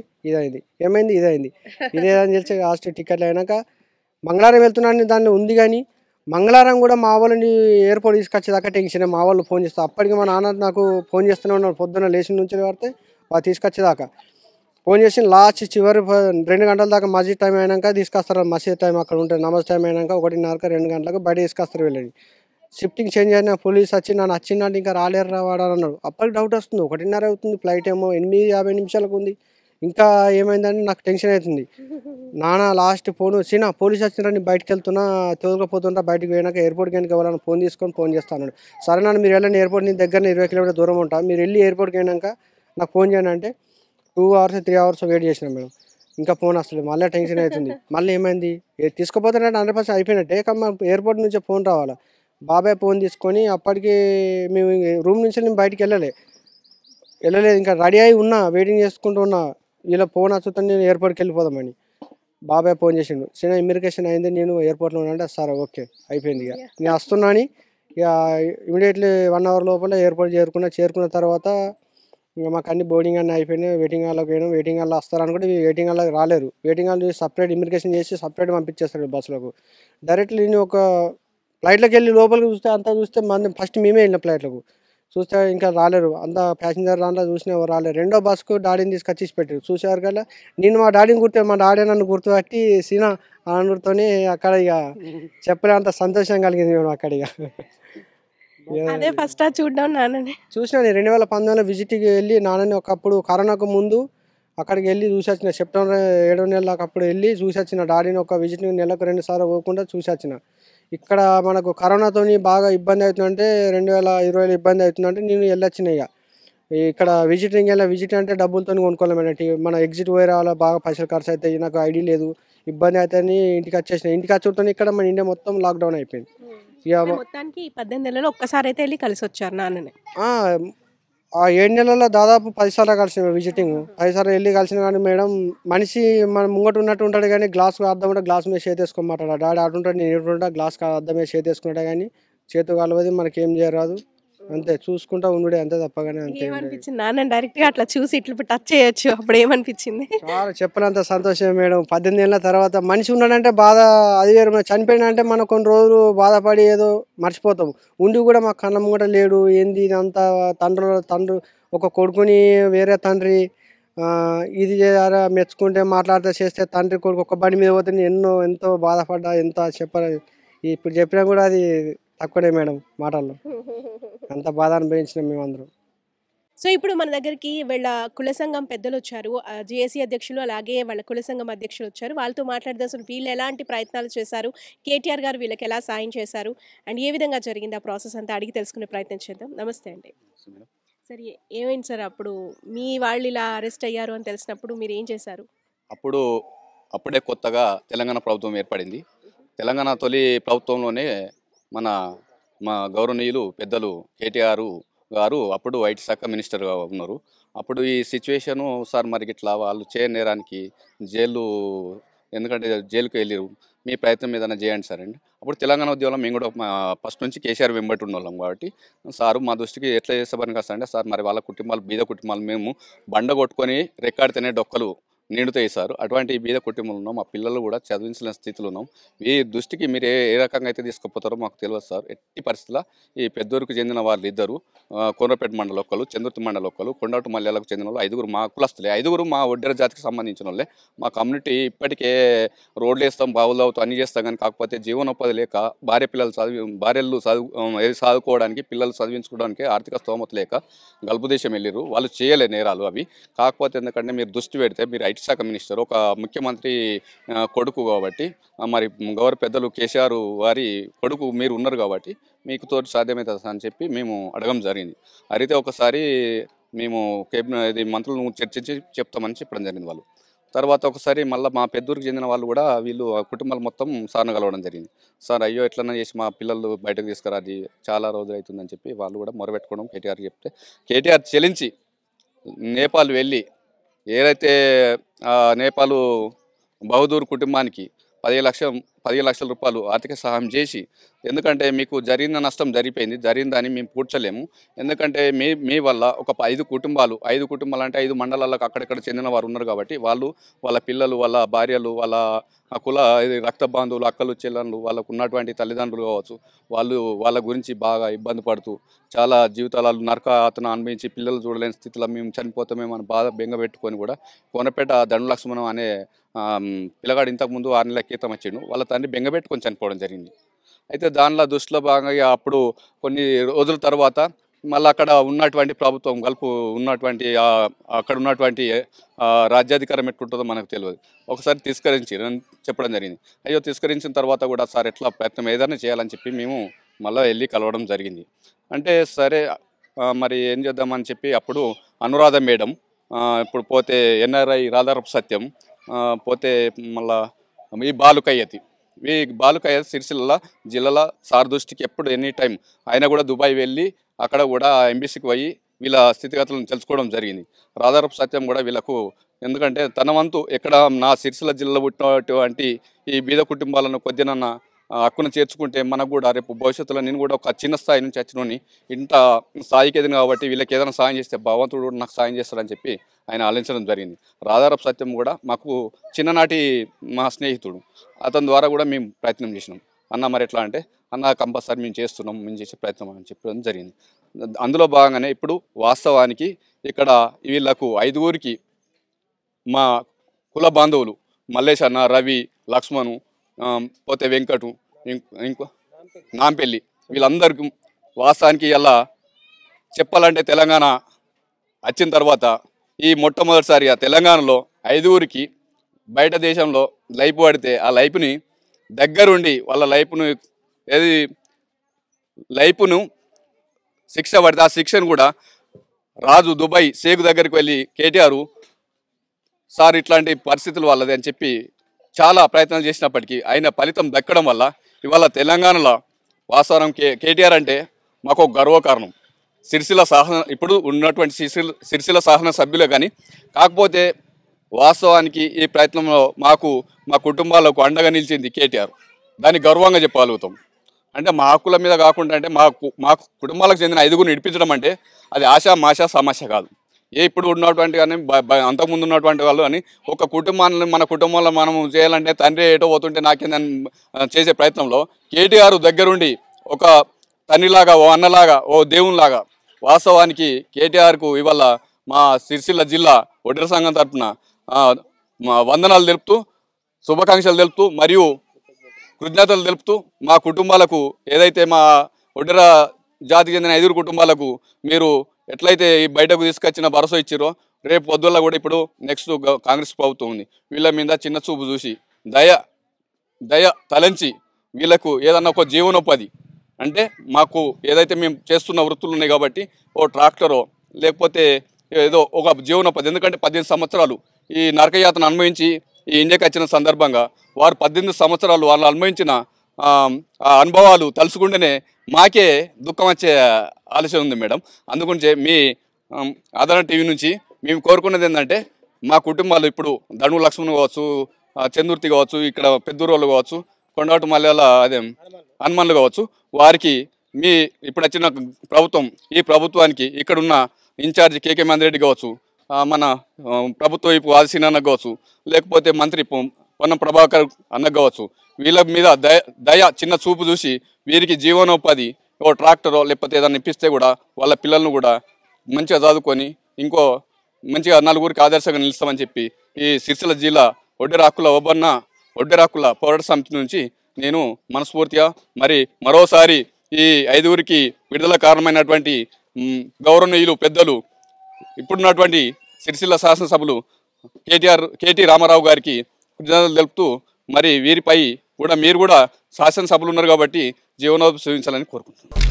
ఇదైంది ఇదేదని తెలిసి లాస్ట్ టికెట్లు అయినాక మంగళవారం వెళ్తున్నాను దాన్ని ఉంది కానీ మంగళవారం కూడా మా వాళ్ళని ఎయిర్పోర్ట్ తీసుకొచ్చేదాకా టెన్షన్. మా వాళ్ళు ఫోన్ చేస్తారు. అప్పటికి మా నాన్న నాకు ఫోన్ చేస్తూనే ఉన్నాడు. పొద్దున్న లేచిన నుంచి పడితే వాళ్ళు తీసుకొచ్చేదాకా ఫోన్ చేసి లాస్ట్ చివరి 2 గంటల దాకా మసీద్ టైం అయినాక తీసుకొస్తారు. మసీద్ టైం అక్కడ ఉంటుంది. నమాజ్ టైం అయినాక 1:30 2 గంటలకు బయట తీసుకొస్తారు వీళ్ళని. షిఫ్టింగ్ చేంజ్ అయిన పోలీస్ వచ్చి నన్ను వచ్చిందంటే ఇంకా రాలేరు రావాడు అని అన్నాడు. అప్పటికి డౌట్ వస్తుంది. 1:30 అవుతుంది, ఫ్లైట్ ఏమో 8:50 ఉంది. ఇంకా ఏమైందని నాకు టెన్షన్ అవుతుంది. నాన్న లాస్ట్ ఫోన్ వచ్చిన పోలీస్ వచ్చినా నేను బయటకు వెళ్తున్నా, తోలుకపోతుంటా, బయటకు పోయినాక ఎయిర్పోర్ట్కి వెనక ఎవరైనా ఫోన్ తీసుకొని ఫోన్ చేస్తాను. సరే నాన్న మీరు వెళ్ళండి, ఎయిర్పోర్ట్ నీ దగ్గర 20 కిలోమీటర్ దూరం ఉంటా, మీరు వెళ్ళి ఎయిర్పోర్ట్కి వెళ్ళాక నాకు ఫోన్ చేయండి అంటే 2 hours 3 hours వెయిట్ చేసినాం మేడం. ఇంకా ఫోన్ వస్తలేదు. మళ్ళీ టెన్షన్ అవుతుంది. మళ్ళీ ఏమైంది తీసుకుపోతే 100% అయిపోయినట్టే. కమ్మ ఎయిర్పోర్ట్ నుంచి ఫోన్ రావాలా. బాబాయ్ ఫోన్ తీసుకొని అప్పటికి మేము రూమ్ నుంచి నేను బయటికి వెళ్ళలేదు. ఇంకా రెడీ అయి ఉన్నా, వెయిటింగ్ చేసుకుంటూ ఉన్నా. ఇలా ఫోన్ వచ్చుతాను నేను ఎయిర్పోర్ట్కి వెళ్ళిపోదామని. బాబాయ్ ఫోన్ చేసిండు, సినిమా ఇమిగ్రేషన్ అయింది, నేను ఎయిర్పోర్ట్లో ఉన్నా అంటే సరే ఓకే అయిపోయింది. ఇక నేను వస్తున్నా అని ఇక ఇమీడియట్లీ 1 hour లోపల ఎయిర్పోర్ట్ చేరుకున్న తర్వాత ఇంకా మాకు అన్ని బోర్డింగ్ అన్నీ అయిపోయినాయి. వెయిటింగ్ హాల్లోకి పోయినాం. వెయిటింగ్ హాల్లో వస్తారనుకుంటే వెయిటింగ్ హాల్లోకి రాలేరు. వెయిటింగ్ హాల్ సపరేట్ ఇమిగ్రేషన్ చేసి సపరేట్ పంపించేస్తారు బస్సులకు. డైరెక్ట్లీ నేను ఒక ఫ్లైట్లోకి వెళ్ళి లోపలికి చూస్తే మంది ఫస్ట్ మేమే వెళ్ళిన ఫ్లైట్లకు చూస్తే ఇంకా రాలేరు. అంతా ప్యాసింజర్ దాంట్లో చూసినా ఎవరు రాలేరు. రెండో బస్కు డాడీని తీసుకొచ్చి పెట్టారు. చూసేవారు కదా నేను మా డాడీని మా డాడీ నన్ను గుర్తుపట్టి సీనా ఆనందతోని అక్కడ ఇక చెప్పలేంత సంతోషం కలిగింది మేము అక్కడ. ఇక అదే ఫస్ట్ చూడడం నాన్నని చూసినా నేను 2019లో విజిట్కి వెళ్ళి నాన్నని ఒకప్పుడు కరోనాకు ముందు అక్కడికి వెళ్ళి చూసి వచ్చిన. సెప్టెంబర్ 7వ నెలకు అప్పుడు వెళ్ళి చూసి వచ్చిన. డాడీని ఒక విజిట్ నెలకు 2 సార్లు పోకుండా చూసి వచ్చిన. ఇక్కడ మనకు కరోనాతోని బాగా ఇబ్బంది అవుతుందంటే 2020లో ఇబ్బంది అవుతుందంటే నేను వెళ్ళొచ్చిన. ఇక ఇక్కడ విజిట్ అంటే డబ్బులతో కొనుక్కోలేమన్నట్టు. మన ఎగ్జిట్ పోయి రావాలా, బాగా పైసలు ఖర్చు అవుతాయి, నాకు ఐడి లేదు, ఇబ్బంది అవుతాయని ఇంటికి వచ్చేసిన. ఇంటికి వచ్చి ఇక్కడ మన ఇండియా మొత్తం లాక్డౌన్ అయిపోయింది. ఇక మొత్తానికి 18 నెలల్లో ఒక్కసారి అయితే వెళ్ళి కలిసి వచ్చారు నాన్నని. ఆ 7 నెలల్లో దాదాపు 10 సార్లు కలిసిన విజిటింగ్. 10 సార్లు వెళ్ళి కలిసిన. కానీ మేడం మనిషి మన ముంగట ఉన్నట్టు ఉంటాడు కానీ గ్లాస్ అద్దం ఉంటే గ్లాస్ మీద చేతేసుకొని మాట్లాడాడు. డాడీ అటుంటాడు, నేను ఎటుంటా, గ్లాస్ అద్దం మీద చేతేసుకుంటా కానీ చేతు కలవది, మనకేం చేయరాదు, అంతే చూసుకుంటా ఉండుడే అంతే తప్పగానే అంతే. ఏమనిపించింది నాన్న డైరెక్ట్ గా అట్లా చూసి ఇట్లా టచ్ చేయొచ్చు, అప్పుడు ఏమనిపించింది? చాలా చెప్పలేంత సంతోషం మేడం. 18 ఏళ్ళ తర్వాత మనిషి ఉన్నాడంటే బాధ అది వేరు. చనిపోయినంటే మనం కొన్ని రోజులు బాధపడి ఏదో మర్చిపోతాం. ఉండి కూడా మా కన్నం కూడా లేడు, ఏంది ఇదంతా. తండ్రి ఒక కొడుకుని వేరే తండ్రి ఇది చేయారా మెచ్చుకుంటే మాట్లాడితే చేస్తే తండ్రి కొడుకు ఒక బండి మీద పోతే నేను ఎంతో బాధపడ్డా. ఎంత చెప్పాలి ఇప్పుడు చెప్పినా కూడా అది తక్కువనే మేడం మాటల్లో. అంత బాధ అనుభవించినాం మేమందరం. సో ఇప్పుడు మన దగ్గరికి వీళ్ళ కుల సంఘం పెద్దలు వచ్చారు, జేఏసీ అధ్యక్షులు, అలాగే వాళ్ళ కుల సంఘం అధ్యక్షులు వచ్చారు. వాళ్ళతో మాట్లాడితే అసలు వీళ్ళు ఎలాంటి ప్రయత్నాలు చేశారు, కేటీఆర్ గారు వీళ్ళకి ఎలా సాయం చేశారు అండ్ ఏ విధంగా జరిగింది ఆ ప్రాసెస్ అంతా అడిగి తెలుసుకునే ప్రయత్నం చేద్దాం. నమస్తే అండి. సరే, ఏమైంది సార్ అప్పుడు మీ వాళ్ళు ఇలా అరెస్ట్ అయ్యారు అని తెలిసినప్పుడు మీరు ఏం చేశారు? అప్పుడే కొత్తగా తెలంగాణ ప్రభుత్వం ఏర్పడింది. తెలంగాణ తొలి ప్రభుత్వంలోనే మా గౌరవనీయులు పెద్దలు కేటీఆర్ గారు అప్పుడు ఐటీ శాఖ మినిస్టర్గా ఉన్నారు. అప్పుడు ఈ సిచ్యువేషను సార్ మరి ఇట్లా వాళ్ళు చేయని నేరానికి ఎందుకంటే జైలుకి వెళ్ళారు, మీ ప్రయత్నం ఏదైనా చేయండి సార్ అండి. అప్పుడు తెలంగాణ ఉద్యమంలో మేము కూడా ఫస్ట్ నుంచి కేసీఆర్ వెంబడి ఉన్నోళ్ళం కాబట్టి సారు మా దృష్టికి ఎట్లా చేస్తామని కాస్తంటే సార్ మరి వాళ్ళ కుటుంబాలు బీద కుటుంబాలు మేము బండ కొట్టుకొని రెక్కాడితేనే డొక్కలు నిండుతాయి సార్. అటువంటి బీద కుటుంబంలో ఉన్నాం, మా పిల్లలు కూడా చదివించిన స్థితిలో ఉన్నాం. ఈ దృష్టికి మీరు ఏ రకంగా అయితే తీసుకుపోతారో మాకు తెలియదు సార్. ఎట్టి పరిస్థితుల్లో ఈ పెద్దూరుకు చెందిన వాళ్ళు ఇద్దరు, కోనపేట మండలం ఒక్కరు, చంద్రుతి మండలం ఒక్కరు, కొండవటి మల్యాలకు చెందిన వాళ్ళు 5 మా కులస్తులే. 5 మా ఒడ్డెర జాతికి సంబంధించిన వాళ్ళే. మా కమ్యూనిటీ ఇప్పటికే రోడ్లు వేస్తాం, బావులు అవుతాం, అన్నీ చేస్తాం. కానీ కాకపోతే జీవనోపాధి లేక భార్యలు చదువుకోవడానికి, పిల్లలు చదివించుకోవడానికి ఆర్థిక స్తోమత లేక గల్పు దేశం వెళ్ళారు. వాళ్ళు చేయలే నేరాలు అవి. కాకపోతే ఎందుకంటే మీరు దృష్టి పెడితే మీరు ఐటీ శాఖ మినిస్టర్, ఒక ముఖ్యమంత్రి కొడుకు కాబట్టి, మరి గౌరవ పెద్దలు కేసీఆర్ వారి కొడుకు మీరు ఉన్నారు కాబట్టి మీకు తోటి సాధ్యమవుతుంది అని చెప్పి మేము అడగడం జరిగింది. అడిగితే ఒకసారి మేము ఇది మంత్రులను చర్చించి చెప్తామని చెప్పడం జరిగింది వాళ్ళు. తర్వాత ఒకసారి మళ్ళీ మా పెద్దూరుకు చెందిన వాళ్ళు కూడా వీళ్ళు కుటుంబాలు మొత్తం సార్ను కలవడం జరిగింది. సార్ అయ్యో ఎట్లన్నా చేసి మా పిల్లలు బయటకు తీసుకురా, అది చాలా రోజులు అవుతుందని చెప్పి వాళ్ళు కూడా మొరబెట్టుకోవడం కేటీఆర్ చెప్తే కేటీఆర్ చెలించి నేపాల్ వెళ్ళి ఏదైతే నేపాల్ బహదూర్ కుటుంబానికి 15 లక్షల రూపాయలు ఆర్థిక సహాయం చేసి, ఎందుకంటే మీకు జరిగిన నష్టం జరిగిందని మేము పూడ్చలేము. ఎందుకంటే మీ వల్ల ఒక 5 కుటుంబాలు అంటే 5 మండలాలకు అక్కడక్కడ చెందిన వారు ఉన్నారు కాబట్టి వాళ్ళు, వాళ్ళ పిల్లలు, వాళ్ళ భార్యలు, వాళ్ళ రక్త బంధువులు, అక్కలు చెల్లెళ్ళు, వాళ్ళకు ఉన్నటువంటి తల్లిదండ్రులు కావచ్చు, వాళ్ళ గురించి బాగా ఇబ్బంది పడుతూ చాలా జీవితాలు నరకాతను అనుభవించి పిల్లలు చూడలేని స్థితిలో మేము చనిపోతామేమో అని బాధ బెంగ పెట్టుకొని కూడా కోనపేట దండు లక్ష్మణం అనే పిల్లగాడు ఇంతకుముందు 6 నెలల క్రితం వచ్చిండు. వాళ్ళ తండ్రి బెంగ పెట్టుకొని చనిపోవడం జరిగింది. అయితే దానిలో దృష్టిలో భాగంగా అప్పుడు కొన్ని రోజుల తర్వాత మళ్ళీ అక్కడ ఉన్నటువంటి ప్రభుత్వం ఉన్నటువంటి అక్కడ ఉన్నటువంటి రాజ్యాధికారం ఎట్లుంటుందో మనకు తెలియదు. ఒకసారి తిరస్కరించారని చెప్పడం జరిగింది. అయ్యో తిరస్కరించిన తర్వాత కూడా సార్ ఎట్లా ప్రయత్నం ఏదైనా చేయాలని చెప్పి మేము మళ్ళీ వెళ్ళి కలవడం జరిగింది. అంటే సరే మరి ఏం చేద్దామని చెప్పి అప్పుడు అనురాధ మేడం, ఇప్పుడు పోతే ఎన్ఆర్ఐ రాధారపు సత్యం, పోతే మళ్ళా ఈ బాలుకయ్యతి సిరిసిల్ల జిల్లాల సార్ దృష్టికి ఎప్పుడు ఎనీ టైం ఆయన కూడా దుబాయ్ వెళ్ళి అక్కడ కూడా ఎంబీసీకి పోయి వీళ్ళ స్థితిగతులను తెలుసుకోవడం జరిగింది. రాధారపు సత్యం కూడా వీళ్ళకు, ఎందుకంటే తన వంతు ఎక్కడ నా సిరిసిల్ల జిల్లాలో పుట్టినటువంటి ఈ బీద కుటుంబాలను కొద్దినన్న హక్కును చేర్చుకుంటే మనకు కూడా రేపు భవిష్యత్తులో నేను కూడా ఒక చిన్న స్థాయి నుంచి వచ్చినోని ఇంత స్థాయికి ఎదిగిన కాబట్టి వీళ్ళకి ఏదైనా సాయం చేస్తే భగవంతుడు నాకు సాయం చేస్తారని చెప్పి ఆయన ఆలోచించడం జరిగింది. రాధారపు సత్యం కూడా మాకు చిన్ననాటి మా స్నేహితుడు, అతని ద్వారా కూడా మేము ప్రయత్నం చేసినాం. అన్న మరి ఎట్లా అంటే, అన్న కంపల్సరీ మేము చేసే ప్రయత్నం అని చెప్పడం జరిగింది. అందులో భాగంగానే ఇప్పుడు వాస్తవానికి ఇక్కడ వీళ్ళకు 5గురికి మా కుల బాంధవులు మల్లేష్ అన్న, రవి, లక్ష్మణు, పోతే వెంకటు, ఇంకో నాంపల్లి, వీళ్ళందరికీ వాస్తవానికి ఇలా చెప్పాలంటే తెలంగాణ వచ్చిన తర్వాత ఈ మొట్టమొదటిసారిగా తెలంగాణలో 5గురికి బయట దేశంలో లైఫ్ పడితే ఆ లైఫ్ని దగ్గరుండి వాళ్ళ లైఫ్ను శిక్ష పడితే ఆ శిక్షను కూడా రాజు దుబాయ్ షేక్ దగ్గరికి వెళ్ళి కేటీఆర్ సార్ ఇట్లాంటి పరిస్థితులు వాళ్ళది అని చెప్పి చాలా ప్రయత్నాలు చేసినప్పటికీ ఆయన ఫలితం దక్కడం వల్ల ఇవాళ తెలంగాణలో వాస్తవం కేటీఆర్ అంటే మాకు ఒక గర్వకారణం. ఇప్పుడు ఉన్నటువంటి సిరిసిల్ల శాసన సభ్యులే కానీ, కాకపోతే వాస్తవానికి ఈ ప్రయత్నంలో మా కుటుంబాలకు అండగా నిలిచింది కేటీఆర్. దాన్ని గర్వంగా చెప్పగలుగుతాం. అంటే మా హక్కుల మీద కాకుండా, అంటే మా కుటుంబాలకు చెందిన 5గురిని నడిపించడం అంటే అది ఆశా సమస్య కాదు. ఇప్పుడు ఉన్నటువంటి కానీ అంతకుముందు ఉన్నటువంటి వాళ్ళు అని ఒక కుటుంబాన్ని మన కుటుంబంలో మనం చేయాలంటే తండ్రి ఏటో పోతుంటే నాకేందని చేసే ప్రయత్నంలో కేటీఆర్ దగ్గరుండి ఒక తండ్రిలాగా, ఓ అన్నలాగా, ఓ దేవునిలాగా వాస్తవానికి కేటీఆర్కు ఇవాళ మా సిరిసిల్ల జిల్లా ఒడ్డెర సంఘం తరఫున వందనాలు తెలుపుతూ, శుభాకాంక్షలు తెలుపుతూ మరియు కృతజ్ఞతలు తెలుపుతూ మా కుటుంబాలకు ఏదైతే మా ఒడ్డెర జాతికి చెందిన 5 కుటుంబాలకు మీరు ఎట్లయితే ఈ బయటకు తీసుకొచ్చిన భరోసా ఇచ్చారో రేపు పొద్దుల్లో కూడా ఇప్పుడు నెక్స్ట్ కాంగ్రెస్ ప్రభుత్వం ఉంది, వీళ్ళ మీద చిన్న చూపు చూసి దయ తలంచి వీళ్ళకు ఏదన్నా ఒక జీవనోపాధి, అంటే మాకు ఏదైతే మేము చేస్తున్న వృత్తులు ఉన్నాయి కాబట్టి ఓ ట్రాక్టరో లేకపోతే ఏదో ఒక జీవనోపాధి, ఎందుకంటే 18 సంవత్సరాలు ఈ నరకయాతను అనుభవించి ఈ ఇండియాకి వచ్చిన సందర్భంగా వారు 18 సంవత్సరాలు వాళ్ళు అనుభవించిన ఆ అనుభవాలు తలుచుకుంటేనే మాకే దుఃఖం వచ్చే ఆలోచన ఉంది మేడం. అందుగురించి మీ ఆదరణ టీవీ నుంచి మేము కోరుకున్నది ఏంటంటే మా కుటుంబాలు ఇప్పుడు దండు లక్ష్మణ్ కావచ్చు, చందుర్తి కావచ్చు, ఇక్కడ పెద్దూరోళ్ళు కావచ్చు, కొండవటి మల్లెల హనుమాన్లు కావచ్చు, వారికి ఇప్పుడు వచ్చిన ప్రభుత్వం, ఈ ప్రభుత్వానికి ఇక్కడున్న ఇన్ఛార్జి కేకే మందిరెడ్డి కావచ్చు, మన ప్రభుత్వ వైపు ఆదిశీన కావచ్చు, లేకపోతే మంత్రి పొన్నం ప్రభాకర్ అన్న కావచ్చు, వీళ్ళ మీద దయ చిన్న చూపు చూసి వీరికి జీవనోపాధి ఓ ట్రాక్టరో లేకపోతే ఏదైనా ఇప్పిస్తే కూడా వాళ్ళ పిల్లలను కూడా మంచిగా చదువుకొని ఇంకో మంచిగా 4గురికి ఆదర్శంగా నిలుస్తామని చెప్పి ఈ సిరిసిల్ల జిల్లా ఒడ్డెర హక్కుల పోరాట సమితి నుంచి నేను మనస్ఫూర్తిగా మరోసారి ఈ 5గురికి విడుదల కారణమైనటువంటి గౌరవనీయులు పెద్దలు ఇప్పుడున్నటువంటి సిరిసిల్ల శాసనసభ్యులు కేటీ రామారావు గారికి కృతజ్ఞతలు తెలుపుతూ వీరిపై కూడా మీరు కూడా శాసనసభలు ఉన్నారు కాబట్టి జీవనోపాధి చూపించాలని కోరుకుంటున్నాను.